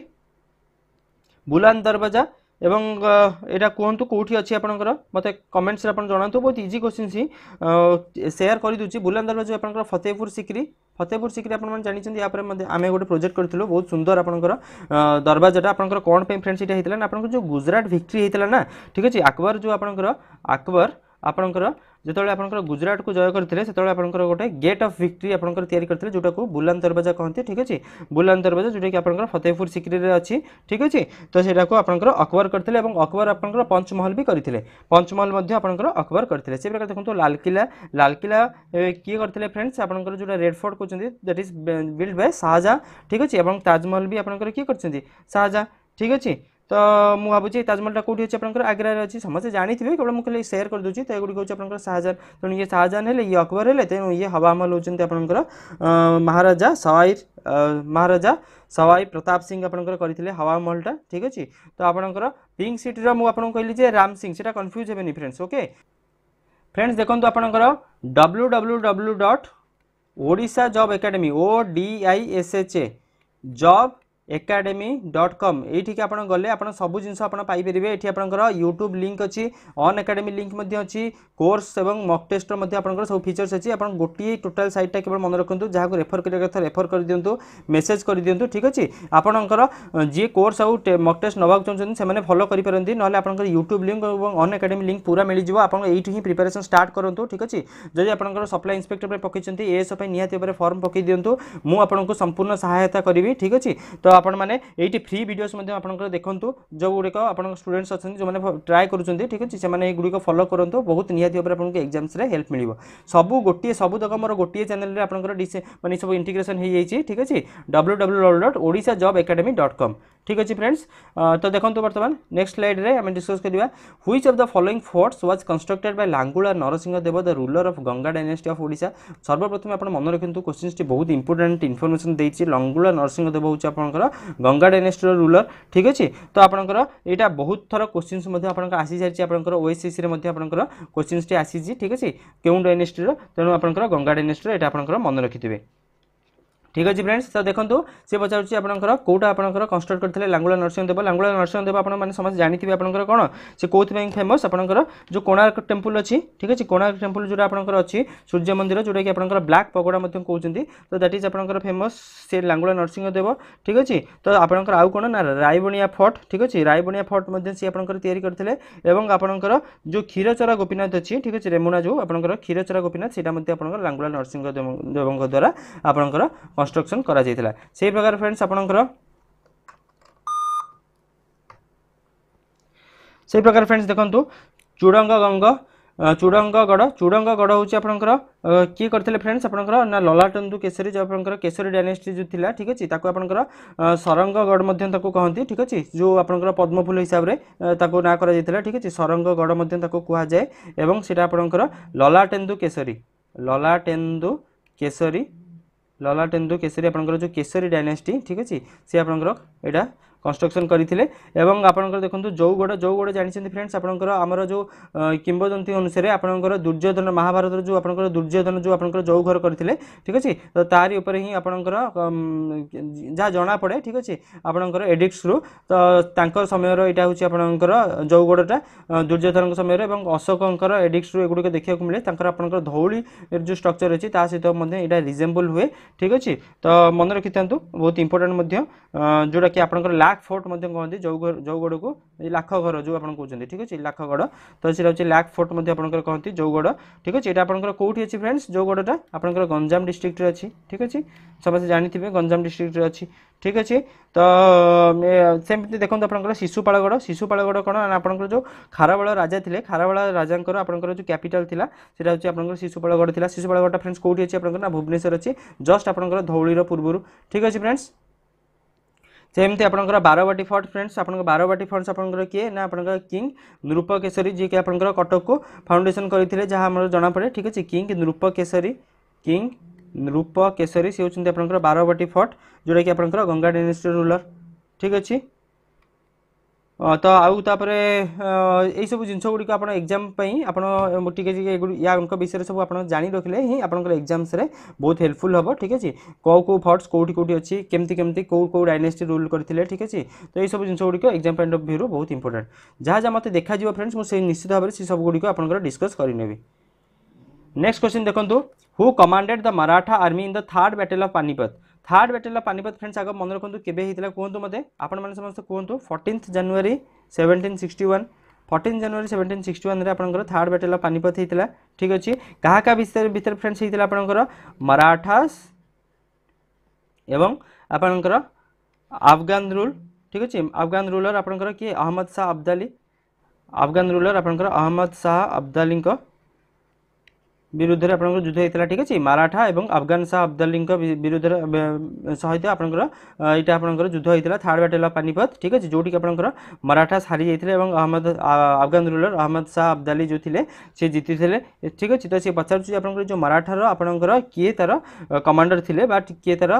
बुलंद दरवाजा एवं यहाँ कहतु कौटी अच्छी आपंकर मत कमेंट्स आप जनातु बहुत इजी क्वेश्चन ही शेयर कर दूसरी बुलंद दरवाजा आपंकर फतेहपुर सिक्री आपने जानते हैं आम गोटे प्रोजेक्ट करूँ बहुत सुंदर आपंकर दरवाजा आपंकर कौन पे फ्रेंड्स ये होता है आपंकर जो गुजरात विक्ट्री होता ना ठीक अच्छे अकबर जो आपंकर अकबर आपंकर जो आपंकर गुजरात को जय करते से आपंकर गोटे गेट ऑफ विक्ट्री आपंकर तैयारी करते जोटा को बुलंद दरवाजा कहते ठीक अच्छे बुलंद दरवाजा जोटा कि आपंकर फतेहपुर सिक्री रे अच्छी ठीक अच्छे तो सेटा को आपंकर अकबर करते अकबर आपंकर पंचमहल भी करते पंचमहल आपंकर अकबर करते से प्रकार देखो लाल किला किए करते फ्रेंड्स आपंकर जो रेड फोर्ट कहते that is build by Shahjahan ठीक अच्छे ताजमहल भी आपंकर किए कर शाहजहां ठीक अच्छे तो मुझे भावुँ ताजमहलटा कौटी अच्छे आप आग्रा अच्छी समस्त जानी थे केवल मुझे सेयार कर दूसरी तो एगुड़ी हूँ आप शाहजहां तेणु ये शाहजहां है ये अकबर है तेणु ये हवा महल होती आपंकर महाराजा सवाई प्रताप सिंह आपंकर करते हवा महलटा ठीक अच्छे। तो आपंकर पिंक सिटी मुझे कहली राम सिंह से कन्फ्यूज हे फ्रेंड्स ओके फ्रेंड्स देखो आपंकर www.odisha job academy ODISHA job academy.com ये आप गले आप सब जिन पाइपर ये यूट्यूब लिंक अच्छी अन एकेडमी लिंक अच्छी कोर्स एवं मक टेस्ट आप सब फीचर्स अच्छी आप गोटे टोटाल साइटा केवल मन रखु जहाँ को रेफर करा कथा रेफर कर दिंतु मेसेज कर दिंतु ठीक अच्छे आपंकर जी कोर्स आउ मक टेस्ट नवाक चाहते से फॉलो करेंगे ना आप यूट्यूब लिंक और अन एकेडमी लिंक पूरा मिल जाए आप ही प्रिपेरेसन स्टार्ट करूँ ठीक अच्छे जब आप सप्लाई इंस्पेक्टर पकई एएसओ निहाती भाव फॉर्म पकई दिंतु मुझे संपूर्ण सहायता करी ठीक अच्छे। तो आपण मैंने ये फ्री वीडियोस आपंकर देखूँ जो गुड़िक आप स्टूडेंट्स अच्छे जो मैंने ट्राए करुँच ठीक अच्छे से गुड़िक फॉलो करूँ बहुत निहाती भाव आपको एग्जाम्स हेल्प मिल सबू गोटे सबूतक मोर गोटे चैनल आपंकर माने सब इंटीग्रेशन हो जाइए ठीक अच्छे www.odishaJobAcademy.com ठीक अच्छे फ्रेंड्स। तो देखो बर्तमान नेक्स्ट स्लाइड रे आम डिस्कस करवा which of the following forts was constructed by Langula Narasimha Deva the ruler of Ganga dynasty of Odisha. सर्वप्रथम आप मन रखु क्वेश्चन टी बहुत इंपोर्टेंट इनफॉरमेशन देछि लांगुला नरसिंह देव होछि आपनकर गंगा डायनेस्टी रूलर ठीक अच्छे। तो आपनकर एटा बहुत थर क्वेश्चन आपनकर आसी जाइछि आपनकर ओएससीसी रे मध्ये आपनकर क्वेश्चन टी आसी ठीक अच्छे केउ डायनेस्टी रो तेणु आपनकर गंगा डायनेस्टी रो एटा आपनकर मन रखिथिबे ठीक अच्छे फ्रेंड्स। तो देखो सी पचार आपंकर कौटा आपंकर कंस्ट्रक्ट करते लांगुला नरसिंह देव आप समस्त जानी आपंकर कौन से कौन फेमस आपंकर जो कोणार्क टेम्पल अच्छी ठीक अच्छे कोणार्क टेम्पल जो आपंकर अच्छी सूर्य मंदिर जोटा कि आपंकर ब्लैक पगोड़ा कहते तो दैट इज आपंकर फेमस से लांगुला नरसिंह देव ठीक अच्छे। तो आपंकर आउ कौन ना रायबणिया फोर्ट ठीक अच्छे रायबणिया फोर्ट सी आपंकर तैयारी करते आपंकर जो क्षीरचरा गोपीनाथ अच्छी ठीक अच्छे रेमुना जो आपंकर क्षीरचरा गोपीनाथ से लांगुला नरसिंह देव द्वारा आपंकर कंस्ट्रक्शन करा जायतिला से प्रकार फ्रेंड्स आपनकर से प्रकार फ्रेंड्स देखंतु चूड़ंगगढ़ होची आपनकर की करथिले फ्रेंड्स आपनकर ना ललाटेन्दु केसरी जो आपनकर केसरी डायनेस्टी जो थिला ठीक अछि ताको आपनकर सरंगगढ़ मध्ये ताको कहंती ठीक अछि जो आपनकर पद्मफूल हिसाब रे ताको ना करा जायतिला ठीक अछि सरंगगढ़ मध्ये ताको कुहा जाय एवं सेटा आपनकर ललाटेन्दु केसरी आपनकर जो केसरी डायनेस्टी ठीक अच्छे सी आपनकर एटा कंस्ट्रक्शन करथिले एवं आपनकर देखंतु जौगड़ जानिछन्ती फ्रेंड्स आपनकर हमर जो किंवदंती अनुसार आपनकर दुर्योधन महाभारत जो आपनकर दुर्योधन जो आपनकर जौघर करथिले ठीक अच्छे। तो तारी ऊपर ही आपनकर जहाँ जना पड़े ठीक अच्छे आपनकर एडिक्ट्स रु तो तांकर समय रो एटा होची आपनकर जौगड़टा दुर्योधन समय रे एवं अशोकंकर एडिक्ट्स रु एगुडी देखिया को मिले तांकर आपनकर धौली जो स्ट्रक्चर अछि ता सहित मध्ये एटा रिजेंबल हुए ठीक अच्छे। तो मन रखिथांतु बहुत इंपोर्टेंट मध्ये जोटा कि आपनकर लाख फोर्ट कहते जौगड़ को लाखगढ़ जो आप कहते ठीक अच्छे लाखगढ़ तो सीटा हूँ लाख फोर्ट कहते जौगड़ ठीक अच्छे यहाँ आपंकर कौटी अच्छी फ्रेंड्स जौगढ़टा आपंकर गंजाम डिस्ट्रिक्ट अच्छी ठीक अच्छे समस्त जानी गंजाम डिस्ट्रिक्ट अच्छी ठीक अच्छे। तो सेमती देखो आप शिशुपालगढ़ कौन आपंकर जो खारवाल राजा थे खारवाल राजा आपंकर जो कैपिटल थिला सेटा होची आपंकर शिशुपालगढ़ थिला शिशुपालगढ़ फ्रेंड्स कौटी अच्छी आपंकर ना भुवनेश्वर अच्छी जस्ट आपंकर धौलीर पूर्व ठीक अच्छे फ्रेंड्स। सेमती आपंकर बारवाटी फोर्ट फ्रेंड्स आपंकर बारवाटी फोर्ट्स आपंकर किए ना आपंकर किंग नृपकेशरी जी के आपंकर कटक को फाउंडेशन करते जहाँ हमारे जना पड़े ठीक अच्छे किंग नृपकेशरी सी होती आपंकर बारवाटी फोर्ट जोटा कि आपंकर गंगा डायनेस्टी रूलर ठीक अच्छे। तो आउ तापरे यही सब जिनस गुड़िक आप एग्जाम या विषय सब आप जानी रखिले ही आपंकर एग्जाम्स रे बहुत हेल्पफुल हम ठीक अच्छे कौ फोर्ट्स कौटी कौटी अच्छी केमती कौ डायनेस्टी रूल करते ठीक अच्छे। तो यही सब जिनस गुड़िक एग्जाम पॉइंट ऑफ व्यू बहुत इंपोर्टेंट जहाँ जहाँ मत देखा फ्रेंड्स मुझे निश्चित भाव से सब गुड़िक आप डिस्कस करनेबी। नेक्स्ट क्वेश्चन देखो who commanded the Maratha army in the third battle of Panipat friends आग मन रखु केबे हितला कहतु मते आपण माने समस्त कहतु 14 जनवरी 1761 रे आपनकर थर्ड बैटल ऑफ पानीपत हितला ठीक अछि कहा का भीतर फ्रेंड्स हितला आपनकर मराठास एवं आपनकर अफगान रूल ठीक अछि अफगान रूलर आपनकर कि अहमद शाह अब्दाली अफगान रूलर आपनकर अहमद शाह अब्दाली को विरुद्ध रे आपनकर युद्ध होइतला ठीक अछि मराठा एवं अफगान शाह अब्दाली विरुद्ध सहित आपनकर एटा आपनकर युद्ध होइतला थर्ड बैटल ऑफ पानीपत ठीक अछि जोटी आपनकर मराठा हारि जाइथिले एवं अफगान रूलर अहमद शाह अब्दाली जो थिले से जीति थिले ठीक अछि। तो से पचारछु आपनकर जो मराठा रो आपनकर किए तार कमांडर थिले बट किए तार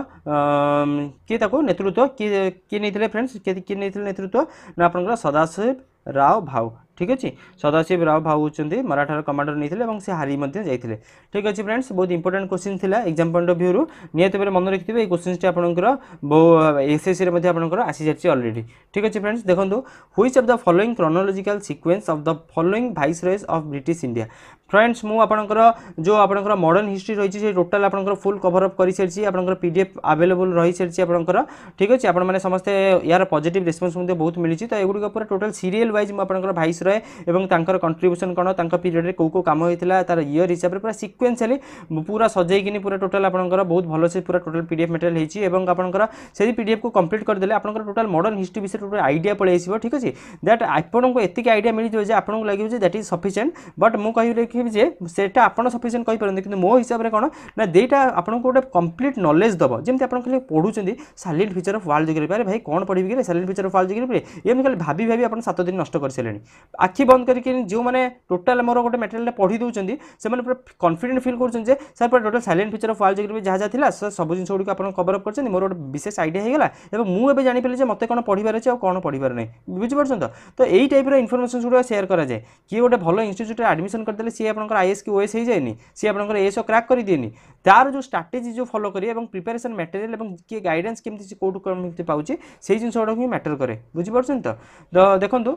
किए ताको नेतृत्व किए नैथिले फ्रेंड्स किए नैथिले नेतृत्व ना आपनकर सदाशिव राव भाव ठीक अच्छे सदाशिव राव भाव होती मराठार कमांडर नहीं से हारी जाते ठीक अच्छे फ्रेंड्स बहुत इंपोर्टेंट क्वेश्चन था एग्जाम पॉइंट ऑफ व्यू रु निहत भाव मन रखिथे ये क्वेश्चन आपंकर एसएससी आपंकर आसी जाती ऑलरेडी ठीक अच्छे फ्रेंड्स देखो which of the following chronological sequence of the following viceroys of British India friends मु आपंकर जो आपंकर मॉडर्न हिस्ट्री रही टोटाल आपंकर फुल कवर अप कर सारी आपंकर पीडीएफ अवेलेबल रही सारी आपंकर ठीक अच्छे आपण मैंने समस्ते यार पॉजिटिव रिस्पांस बहुत मिली तो एगुड़ी पूरा टोटाल सीरियल वाइज मुझे भाइसरॉय एवं तांकर कंट्रीब्यूशन कौन तांकर पीरियड रे को काम होता तार इयर हिसाब से पूरा सिक्वेंशियली पूरा सजाइकिनी पूरा टोटाल आपंकर बहुत भल से पूरा टोटाल पीडीएफ मटेरियल होती है आपंकर से पीडीएफ को कंप्लीट करदे आपंकर टोटाल मॉडर्न हिस्ट्री विषय टोटाल आइडिया पलि आसो ठीक अच्छे दैट आपको एतिक आइडिया मिल जाए आपको लगे दैट इज सफिशिएंट बट मुझे कह रखी सेटा आप सफिशिएंट कही पारते कि मो हिसाब से कौन ना देटा आपको गोटे कंप्लीट नॉलेज दब जमी आप खाली पढ़ुं silent feature of world geography अरे भाई कौन पढ़ी कि silent feature of world geography ये खाली भाभी भाभी आप 7 दिन नष्ट कर सारे आखि बंद करके जो मैंने टोटाल मोर गोटे मटेरियल पढ़ी दूसरी से पूरा कॉन्फिडेंट फिल कर सर पूरा total silent feature of world geography जहाँ जहाँ सर सब जिन गुड़िक आप कवर अप कर मोर गोटे विशेष आइडिया होगा और मुझे जानीपारे मत कौन पढ़ार अच्छे कौन पढ़ार नहीं बुझीपार तो यही टाइप इनफर्मेशन गुड़ा सेयार कराए किए गोटे भल इंस्टीट्यूट आडमिशन करदे सी आप आईएएस की ओएस हो जाए सी आप एएसओ क्रैक कर दिए तार जो स्ट्राटेजी जो फॉलो करिए प्रिपरेशन मटेरियल किए गाइडेंस केमती कौटू कमी पाँच से जिन गुड़ा ही मैटर करे बुझीपार तो देखो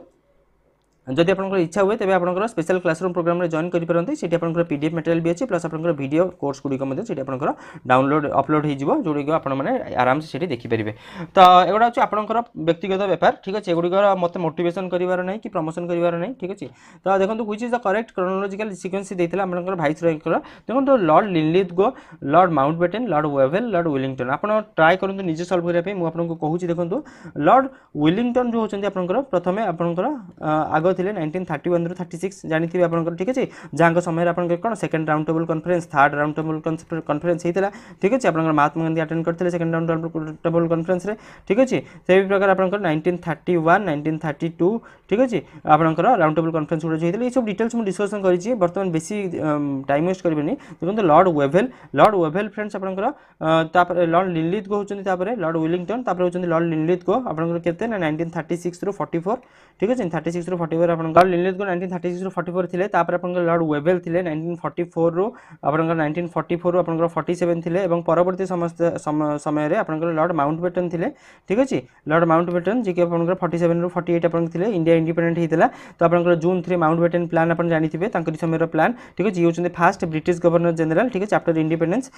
जदि आप इच्छा हुए तेज आप स्पेशल क्लासरूम प्रोग्राम में जॉइन करेंगे पीडीएफ मटेरियल भी अच्छे प्लस आप वीडियो कोर्स गुड़िक आप डाउनलोड अपलोड हो जोड़िक आपने आराम से देखिपारे तो एगुड़ा हूँ आपंकर व्यक्तिगत व्यापार ठीक अच्छे एगुड़िक मत मोटिवेशन करार नहीं कि प्रमोशन करार नहीं ठीक अच्छे तो देखो which is the correct chronological sequence देता है भाइसरॉय देखो Lord Linlithgow Lord Mountbatten Lord Wavell Lord Willingdon आप ट्राए करूँ निजे सल्व करने मुझे कहूँ देखो लॉर्ड विलिंगटन जो होती प्रथम आपंकर आग थे 1931 ରୁ 36 जानी आपंकर ठीक अच्छे जहाँ समय आपंकर कौन second round table conference third round table conference होता ठीक अच्छे आप महात्मा गांधी अटेंड करते सेकेंड राउंड टेबल कॉन्फ्रेंस ठीक अच्छे से प्रकार आपंकर 1931 1932 ठीक अच्छे आपंकर राउंड टेबल कॉन्फ्रेंस गुड़ा होता है ये सब डिटेल्स मुझे डिस्कसन करी बर्तमान बेसी टाइम वेस्ट करेंगे देखो लॉर्ड वेवेल फ्रेंड्स आपंकर लॉर्ड लिनलिथगो होती लॉर्ड विलिंगटन होती लॉर्ड लिनलिथगो आपंकर केते 1936 ରୁ 44 ठीक अच्छे 36 ରୁ 44 लॉर्ड लिनलिथगो 1936 ରୁ 44 थे आपंकर लॉर्ड वेवेल थे 1944 ରୁ आपंकर 1944 ରୁ आपंकर 47 थे और परवर्ती समय आपंकर लॉर्ड माउंटबेटन थे ठीक अच्छे लॉर्ड माउंटबेटन जी कि आपंकर 47 ରୁ 48 आपंकर थे इंडिया इंडिपेंडेंट होता तो आपंकर जून 3 माउंटबेटन प्लान आप जानिथे समय प्लान ठीक अच्छे ये होते फास्ट ब्रिटिश गवर्नर जनरल ठीक है आफ्टर इंडिपेंडेंस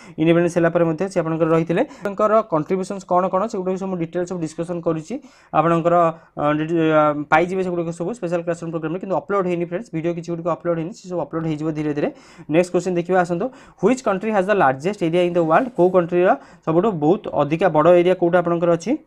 है से आपंकर रही थे कंट्रीब्यूशंस कौन कौन से सब डिटेल्स सब डिस्कसन करुच्ची आपंकर पाइबे से गुड़िक सब स्पेशल क्लासरूम प्रोग्राम में अपलोड होनी फ्रेंड्स वीडियो किसी गुड़िक अपलोड होनी सब अपलोड हो धीरे धीरे नेक्स्ट क्वेश्चन देखिए आसतु which country has the largest area in the world को कंट्री सब बहुत अधिका बड़ एरिया कौटा आपंकर अच्छी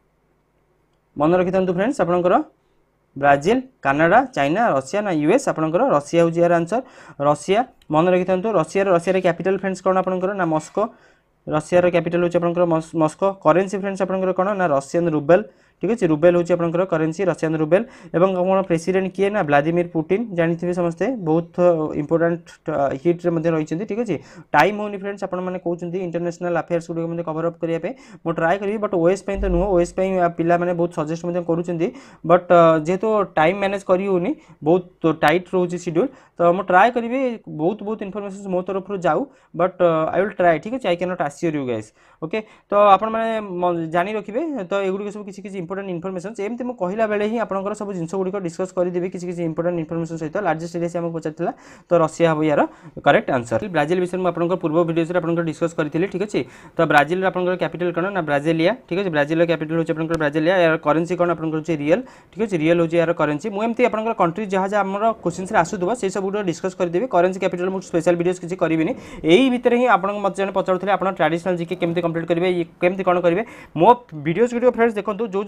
मन रखी था फ्रेंड्स आपंकर ब्राजिल कनाडा चाइना रशिया ना यूएस आपंकर रशिया हूँ यार आंसर रशिया मन रखी था रशिया कैपिटल फ्रेंड्स कौन आपंकर ना मस्को रशिया कैपिटल हूँ आपंकर मस्को करेन्सी फ्रेंड्स आपंकर कौन ना रशियन रूबेल ठीक अच्छे रूबेल हूँ आपंकर करेन्सी रशियन रूबेल एवं कौन प्रेसिडेंट किए ना व्लादिमीर पुटिन जानी समस्ते बहुत इंपोर्टेंट हिट्रे रही ठीक अच्छे टाइम होनी फ्रेंड्स आपने कहते इंटरनेशनल अफेयर्स गुड़िक कवर अप करने मुझे ट्राए करी बट ओएस तो नुह ओएस पिला मैंने बहुत सजेस्ट करुँच बट जेहेतु टाइम मैनेज करी बहुत टाइट रोचे शेड्यूल तो मुझे ट्राए करी बहुत इनफर्मेशन मो तरफ जाऊ बट आई विल ट्राए ठीक अच्छे I can not assure you guys okay तो आपण मैंने जानी रखिए तो एगुड़ी सब किसी इंपोर्टेंट इनफर्मेशन एमती मुझे कहला बेले ही आपंकर सब जिन गुड़िक डिस्कस करदेवी किसी इंपोर्टेंट इनफर्मेशन सहित लार्जेस्ट एरिया से आमको पचार तो रशिया हम यार करेक्ट आंसर ब्राजिल विषय में आपंकर पूर्व वीडियो डिस्कस करी ठीक अच्छे तो ब्राजिल आपंकर कैपिटल कौन ना ब्राजिलिया ठीक है ब्राजिल कैपिटल हूँ आपंकर ब्राजिलिया यार करेन्सी कौन आपंकर रियल ठीक अच्छे रियल हूँ यार करेन्सी मुझे आपंकर कंट्री जहाँ जहाँ आम क्वेश्चन आसूब से सब गुड़ डिस्कस करदेवी करेन्सी कैपिटल मुझे स्पेशल वीडियो किसी करी यही भितर ही आपको मत जन पचारूले आप ट्रेडिशनल जीके केमती कंप्लीट करेंगे केमती कौन करेंगे मो वीडियोज गुड़िक फ्रेंड्स देखो जो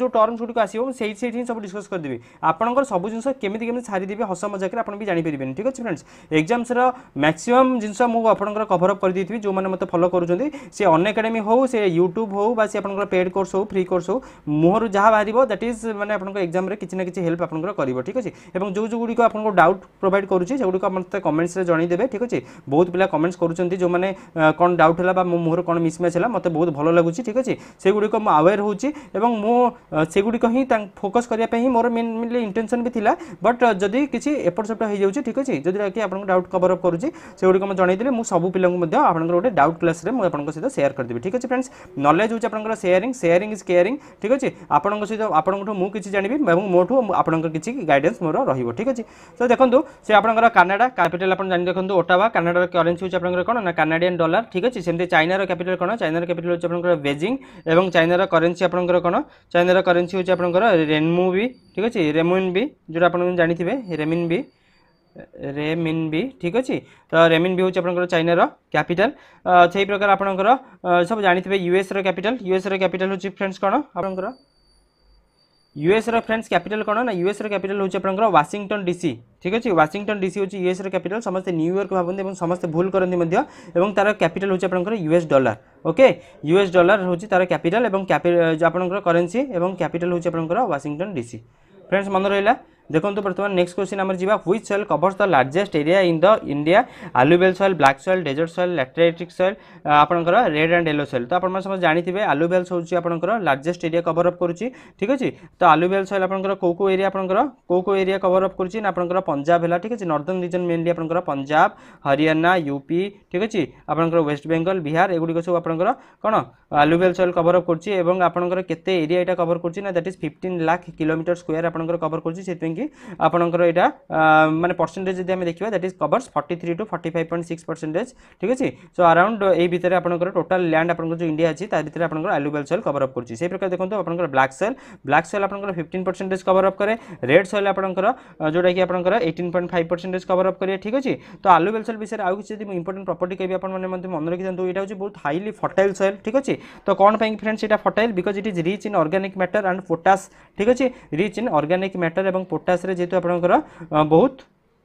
टर्म्स गुड़िक आसो से सब डिस्कस करदेवि आपंकर सब जिन केमी छाड़देवी हस मजाक आप भी जापर ठीक अच्छे फ्रेंड्स एग्जाम्स मैक्सिमम जिन मुझे कभरअप कर दी जो मैंने मतलब फॉलो करुँच सी अन एकेडमी हो से यूट्यूब हो बा सी आप पेड कोर्स हो फ्री कोर्स हो मुहर जहाँ बाहर दैट इज मैंने आप एग्जाम किसी ना कि हेल्प आप कर ठीक अच्छे और जो जो गुड़िक आपको डाउट प्रोवाइड करुँच से गुड़िक मतलब कमेंट्स में जनईदेवे ठीक अच्छे बहुत पिला कमेंट्स करुँच जो मैंने कौन डाउट है मो मुहर कौन मिसमैच है मतलब बहुत भल लगुच ठीक अच्छे से गुड़िक मुझे अवेयर हो से गुड़िक ही फोकस करने मोर मेनली इंटेंशन भी थिला बट जदि किसी एपट सेपट हो जाए ठीक अच्छे जदि कि आपको डाउट कवर अप करुँच से गुड़िक मुझे जनईदेली मुझे सब पिला गोटे डाउट क्लास में मुझे सहित शेयर करदेवी ठीक अच्छे फ्रेंड्स नॉलेज होची आपनकर शेयरिंग इज केयरिंग ठीक अच्छे आपन सहित आपन मु किसी जानिबी और मोठू आपनकर किसी गाइडेंस मोर रहिबो ठीक अच्छे तो देखो से आपनकर कनाडा कैपिटल आपन जानि देखो ओटावा कनाडा करेंसी होची आपनकर कोन ना कनाडियन डॉलर ठीक अच्छे सेमते चाइना कैपिटल कोन चाइना कैपिटल होची आपनकर बेजिंग एवं चाइना करेंसी आपनकर कोन चाइना करेंसी होची आपनकर रेनमुबी ठीक अच्छे रेमुनबी जो आपन जानिथिबे रेमिनबी ठीक अच्छे तो रेमिनबी हूँ आप चाइनार कैपिटल से प्रकार आपंकर सब जानी यूएस कैपिटल हूँ फ्रेंड्स कौन आप यूएस फ्रेंड्स कैपिटल कौन ना यूएस कैपिटल हूँ आप वाशिंगटन डीसी ठीक अच्छे वाशिंगटन डीसी हूँ यूएस कैपिटल समस्त न्यूयॉर्क भावती समस्त भूल करते तार कैपिटल हूँ आप US dollar okay US dollar हूँ तार कैपिटल आपंकर करेंसी और कैपिटल हूँ आप वाशिंगटन डीसी फ्रेंड्स मन रहा देखो बर्तमान नेक्स्ट क्वेश्चन आम जा which soil covers the largest area in the India alluvial soil black soil desert soil lateritic soil आपंकर रेड एंड येलो सॉइल तो आप समझ जानी आलुवियल हूँ आपंकर लार्जेस्ट एरिया कवर अप करुच्ची ठीक अच्छे तो आलुवियल सॉइल आपंकर को एरिया आपंकर को एरिया कवर अप करुच्ची ना आपंकर पंजाब है ठीक अच्छे नॉर्दर्न रीजन मेनली आपंकर पंजाब हरियाणा यूपी ठीक अच्छे आपंकर वेस्ट बेंगल बिहार एगुड़िक सब आपंकर कौन आलुवियल सॉइल कवर अप करुच्ची और आपंकर केते एरिया यहाँ कवर करुच्ची ना that is 15 lakh kilometre square आपंकर कवर करुच्ची से आपंकर यहाँ माने परसेंटेज जब आम देखा दैट इज कवर्स 43 to 45.6% ठीक अच्छे सो अराउंड ए भितर आपंकर टोटाल लैंड आप जो इंडिया अच्छी भितर आपंकर आलुवियल सॉइल कवर अप करुच्ची से प्रकार देखो आपंकर ब्लैक सॉइल आपंकर 15% कवर अप करे रेड सॉइल आपंकर जोटा कि आपंकर 18.5% कवर अप करे ठीक अच्छे तो आलुवियल सॉइल विषय आउ किसी इंपोर्टेंट प्रॉपर्टी कह मन रखी था यहाँ हूँ बहुत हाईली फर्टाइल सॉइल ठीक अच्छे तो कौन फ्रेंड्स यहाँ fertile because it is rich in organic matter and potash ठीक अच्छे रिच इन ऑर्गेनिक मैटर और पोटास जेहेतु आपंकर बहुत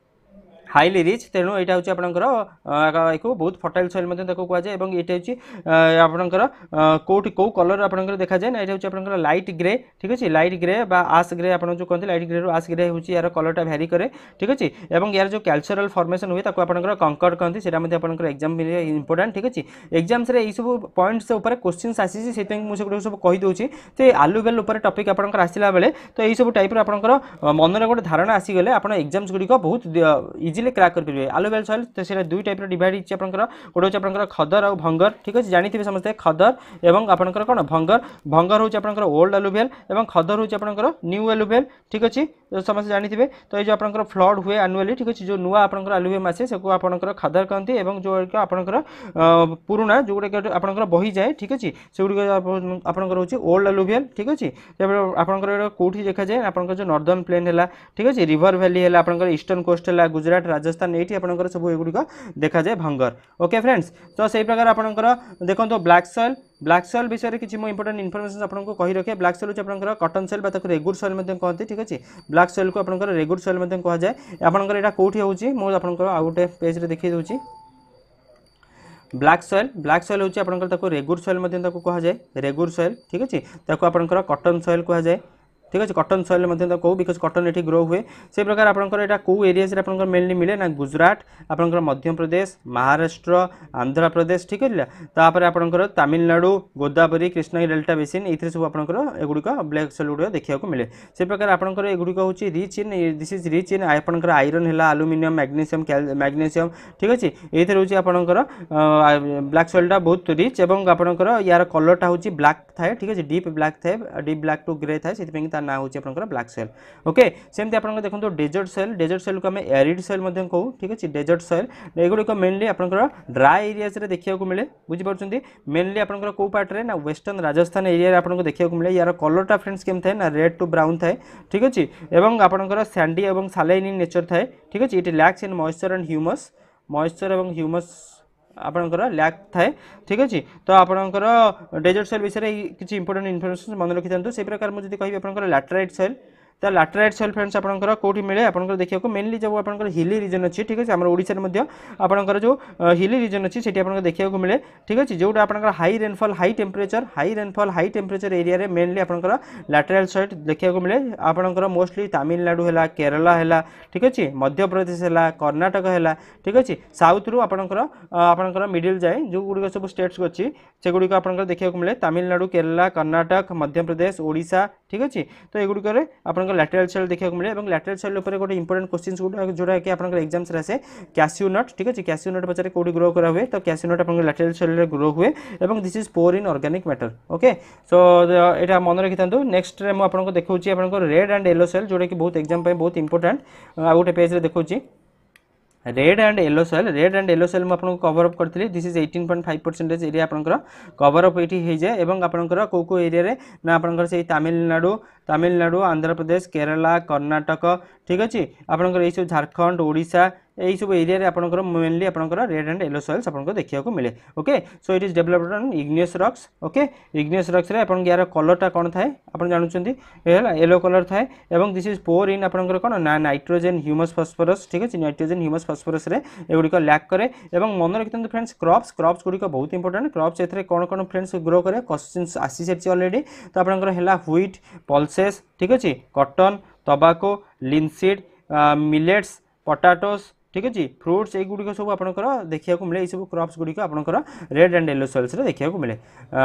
हाईली रिच तेणु यहाँ हूँ आपंकर बहुत फर्टाइल सॉइल कहुए और ये आपंकर कौटी कौ कलर आपंकर देखा जाए ना यहाँ हूँ आपंकर लाइट ग्रे ठीक अच्छे लाइट ग्रे आश ग्रे आप जो कहते लाइट ग्रे आश ग्रे हूँ यार कलरटा भैरी करे ठीक अच्छे और यार जो कैल्चरल फॉर्मेशन हुए आपंकर कंकर्ड कहते हैं एग्जाम इंपोर्टेंट ठीक अच्छे एग्जाम्स सब पॉइंट्स क्वेश्चन आसी से मुझे सब कहीदे तो आलुवियल टॉपिक आपंकर आसला बेले तो यही सब टाइप आपंकर मन में गोटे धारणा आसीगले आप एग्जाम्स गुड़िक बहुत इजिली क्राक करेंगे आलुवियल सॉइल तो से दुई टाइप डिवाइड होती है गोटे हूँ खदर और भंगर ठीक अच्छे जानी समझते खदर और आपंकर कौन भंगर हूँ आपंकर ओल्ड आलुवियल और खदर हूँ आपंकर न्यू आलुवियल ठीक अच्छे तो समस्त जानी तो ये जो आपंकर फ्लड हुए एनुअली ठीक अच्छे जो नुआ आपंकर आलुवियम आसे से आपंकर खदर कहते हैं जो आपंकर पुराना जो गुड़ा आपंकर बही जाए ठीक अच्छे से गुड़ आपंकर हूँ ओल्ड आलुवियल ठीक अच्छे आपंकर कौटी देखा जाए आपंकर जो नॉर्दर्न प्लेन है ठीक अच्छे रिवर वैली है आपंकर ईस्टर्न कोस्ट है गुजरात राजस्थान ये आपंकर सब एगुड़िक देखा जाए भंगर ओके फ्रेंड्स तो से प्रकार आपंकर देखो ब्लैक सॉइल विषय में किसी इंपोर्टेंट इनफॉरमेशन आपको कही रखे ब्लैक सॉइल आपंकर कटन सॉइल रेगुर सॉइल कहते ठीक अच्छे ब्लैक सॉइल को आपंकर रेगुर सॉइल कहुए आपंकर यहाँ कौटी हूँ आपंकर आउ गोटे पेज रे देखी दूसरी ब्लैक सॉइल हूँ आपंकर रेगुर सॉइल कहुए रेगुर सॉइल ठीक अच्छे आपंकर कटन सॉइल कहुए ठीक है कटन सॉइल कहूँ बिकज कटन ये ग्रो हुए से प्रकार आपंकर यहाँ कौ एरिया से आपंकर मेनली मिले ना गुजरात आपंकर मध्य प्रदेश महाराष्ट्र आंध्र प्रदेश ठीक है तापर आपंकर तमिलनाडु गोदावरी कृष्णगिरी डेल्टा बेसिन ये सब आपंकर एगुड़िक ब्लैक सॉइल गुड़िक देखा मिले से प्रकार आपंकर एगुड़िक हूँ rich in this is rich in आपंकर आयरन है आलुमिनियम मैग्नेशियम ठीक अच्छे ये हूँ आपंकर ब्लैक सॉइलटा बहुत रिच और आपंकर यार कलरटा हूँ ब्लैक थाए ठीक है डीप ब्लैक थाए डीप ब्लैक टू ग्रे थाए से ना हूँ आपंकर ब्लैक सॉइल ओके सेमती आप देखो डेजर्ट सॉइल को आम एरिड सॉइल कहूँ ठीक अच्छे डेजर्ट सॉइल एगुड़िक मेनली आपंकर ड्राई एरियाज रे देखा मिले बुझीपार मेनली आपंकर कौ पार्टे ना वेस्टर्न राजस्थान एरिया आपको देखा मिले यार कलरटा फ्रेंड्स केम थाए ना रेड टू ब्राउन थाए ठीक अच्छे और आपंकर सैंडी और सालाइन इन नेचर थाए ठीक अच्छे it lacks in moisture and humus आपणकर लैक थाए ठीक अच्छे तो आपणकर डेजर्ट सॉइल विषय किसी इंपोर्टेंट इनफॉरमेशन मन रखी था से प्रकार मुझे कहि आपणकर लैटेराइट सॉइल तो लैटेराइट सॉइल फ्रेंड्स आपणकर कोठी मिले आपणकर देखियो मेनली जब आपणकर हिली रीजन अच्छी ठीक है आम ओडिशा मध्ये आपणकर जो हिली रीजन अच्छी सेठी आपणकर देखियो मिले ठीक अच्छे जोटा आपणकर high rainfall high temperature area रे मेनली आपणकर लैटेराइट सॉइल देखियो मिले आपणकर मोस्टली तमिलनाडु है केरला है ठीक अच्छे मध्य प्रदेश है कर्णाटक है ठीक अच्छे साउथ रु आपणकर मिडिल जाए जो गुड़िक सब स्टेट्स अच्छी से गुड़िक आपणकर देखियो मिले तमिलनाडु केरला कर्णाटक मध्य प्रदेश ओडिशा ठीक अच्छे तो एगुड़िक आप लैटेराइट सॉइल देखा मिले और लैटेराइट सॉइल उपर गोटे इंपोर्टेंट क्वेश्चन गुड़ा जोटा कि आपन एग्जाम्स आसे कैश्यू नट ठीक है कैश्यू नट पचारे कौटी ग्रो करा हुए तो कैश्यू नट आपन लैटेराइट सॉइल ग्रो हुए और this is poor in organic matter okay so एटा मन रखि था नेक्स्ट रे मु आपन देखौची आपन रेड एंड येलो सॉइल जोटा कि बहुत एग्जाम पे बहुत इंपोर्टेंट आ गोटे पेज रे देखौची रेड एंड येलो सॉइल मुझे आपको कवर अप करी दिस इज 18.5% एरिया आपंकर कवर अप ये हो जाए और आपंकर कौ कौ एरिया ना आपंकर से तमिलनाडु आंध्र प्रदेश केरला कर्णाटक ठीक अच्छे आपंकर ये सब झारखंड ओडिशा यही सब एरिया रे आपंकर मेनली आपंकर रेड एंड येलो सॉइल्स आपको देखा मिले okay so it is developed on igneous rocks okay igneous rocks रे आपन यार कलरटा कौन थाए आप जानते येलो कलर थाए और दिस इज पोर इन आपंकर कौन ना नाइट्रोजेन ह्यूमस फॉस्फोरस ठीक है नाइट्रोजेन ह्यूमस फॉस्फोरस रे एगुड़िक लैक करे और मन रखते फ्रेंड्स क्रॉप्स गुड़िक बहुत इंपोर्टेंट क्रॉप्स ए कौन कौन फ्रेंड्स ग्रो करे क्वेश्चंस आसी सारी ऑलरेडी तो आपंकर है व्हीट पल्सेस ठीक अच्छे cotton tobacco linseed millets potatoes ठीक अच्छे फ्रुट्स युड़िक सब आपंकर देखा मिले ये सब क्रॉप्स गुड़िक आपंकर रेड एंड येलो सॉइल्स देखा मिले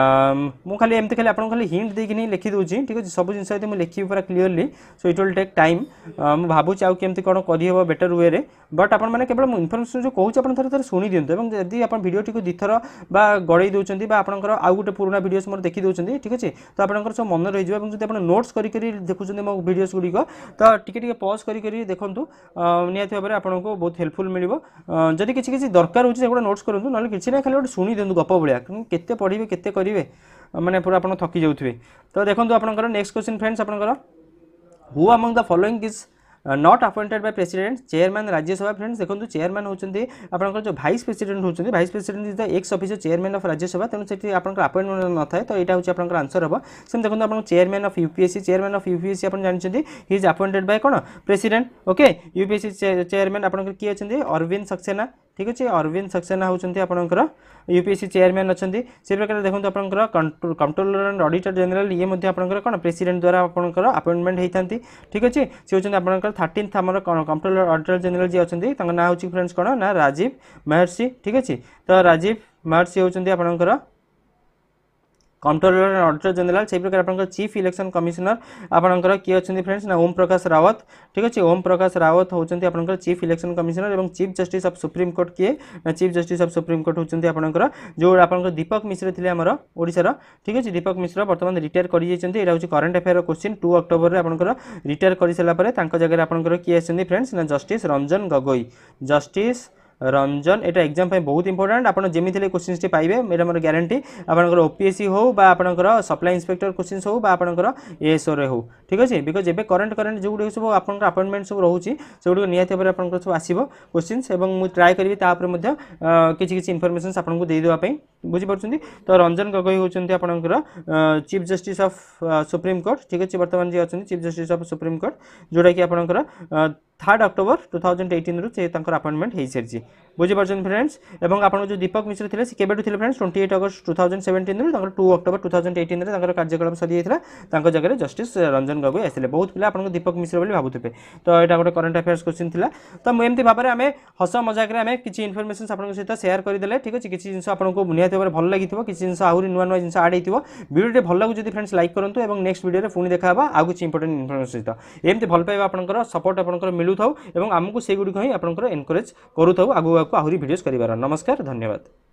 मु खाली एमती खाली आपको खाली हिंट देकी नहीं लिखी दूसरी ठीक अच्छे सब जिन मुझे लिखी पूरा clearly so it will take time मुझे भावुँ आउ केमती कौन करहब बेटर वे रे बट आप केवल इनफर्मेशन जो कहूँ आप थे शुणी दिखाँ और यदि आप भिडियोटी को दिथर बा गड़े दूसरी आपंकर आउ गोटे पुराना भिडियोस मोर देखी दूसरी ठीक अच्छे तो आपंकर सब मन रही है जब आप नोट्स करी देखुं मो भिडियोस गुड़िक तो टी पज करी देखूँ निहत भाव में आपको बहुत हेल्पफुल मिलो जदि किसी दरकार हो नोट्स करूँ ना कि ना खाली गोटे शुणी दिखाँ गप भाया केते पढ़े केते करेंगे मैंने पूरा आप थकी जाऊे तो देखो आपंकर नेक्स्ट क्वेश्चन फ्रेंड्स आपंकर who among the following is not appointed by president chairman Rajya Sabha friends देखो चेयरमैन होती आपंकर जो भाइस प्रेसिडेंट होती vice president is the ex officer chairman of Rajya Sabha तेणु से आपंकर अपॉइंटमेंट न था तो यहाँ हूँ आपंकर आंसर हम सेम देखो आप चेयरमैन ऑफ यूपीएससी आप जानते ही इज अपॉइंटेड बाय कौन प्रेसिडेंट ओके यूपीएससी चेयरमैन आपंकर किए अच्छे अरविंद सक्सेना ठीक अच्छे अरविंद सक्सेना होती आपंकर यूपीएससी चेयरमैन अच्छा से प्रकार देखो आपंकर कंट्रोलर एंड ऑडिटर जनरल ये आपंकर कौन प्रेसिडेंट द्वारा आपंकर अपॉइंटमेंट होता ठीक अच्छे सी होती आपंकर 13th आमर कंट्रोलर ऑडिटर जनरल जी अच्छा ना हूँ फ्रेंड्स कौन ना राजीव महर्षि ठीक अच्छे तो राजीव महर्षि होती आपंकर कंट्रोलर एंड ऑडिटर जनरल से प्रकार आपंकर चीफ इलेक्शन कमिशनर आपंकर किए अच्छे फ्रेंड्स ना ओम प्रकाश रावत ठीक अच्छे ओम प्रकाश रावत होती आपंकर चीफ इलेक्शन कमिशनर और chief justice of Supreme Court किए ना chief justice of Supreme Court होती आपंकर जो आपंकर दीपक मिश्र थे आमर ओडिशार ठीक अच्छे दीपक मिश्र बर्तमान रिटायर कर यहाँ हूँ करंट अफेयर क्वेश्चन 2 अक्टोबर में आपंकर रिटायर कर सारापर जगह आपंकर किए आसती फ्रेंड्स ना जस्टिस रंजन गगोई जस्टिस रंजन एटा एग्जाम पे बहुत इंपोर्टेंट आप जमी क्वेश्चन पाइबे मेरा मोर गारंटी आपंकर ओपीएससी हो आपंकर सप्लाई इंस्पेक्टर क्वेश्चन हो आपंकर एएसओ रे हो ठीक अच्छे बिकज एबे करंट जो गुड सब आपंकर अपॉइंटमेंट सब रोचे से गुड निहत भाव आपंकर सब आसो क्वेश्चन और मुझे ट्राए करी किसी इनफर्मेशन आपको देदेवाई बुझीपार तो रंजन गगोई होती आपंकर chief justice of Supreme Court ठीक अच्छे बर्तमान जी अच्छा chief justice of Supreme Court जोटा कि आपंकर 3 अक्टोबर 2018 रु से अपॉइंटमेंट हो सारी बुझीपार फ्रेंड्स और आप जो दीपक मिश्र थे केबेठू थे फ्रेंड्स 28 अगस्त 2017 रु 2 अक्टोबर 2018 रे कार्यकलाप सरी जाता जगह जस्टिस रंजन गगोई आसते बहुत पिला आपको दीपक मिश्र बोली भावुथे तो यहाँ गोटे करंट अफेयर्स क्वेश्चन था तो मुझे भाव में आम हस मजाक आम किसी इनफर्मेशन आपको सहित सेयार करदे ठीक अच्छे किसी जिन आपको निहत भाव में भल लगी किसी जिन आहरी नुआ नुआ जिन आड हो वीडियो भल लगुच फ्रेंड्स लाइक करूँ और नेक्स्ट वीडियो पुणी देखा आउ कुछ इंपोर्टेंट इनफर्मेशन सहित एमती भल पाइबा आपंकर सपोर्ट आपंकर मिलू था आमको से गुड़िक ही आपंकर एनकरेज करूँ आगू आहरी वीडियोस कर नमस्कार धन्यवाद।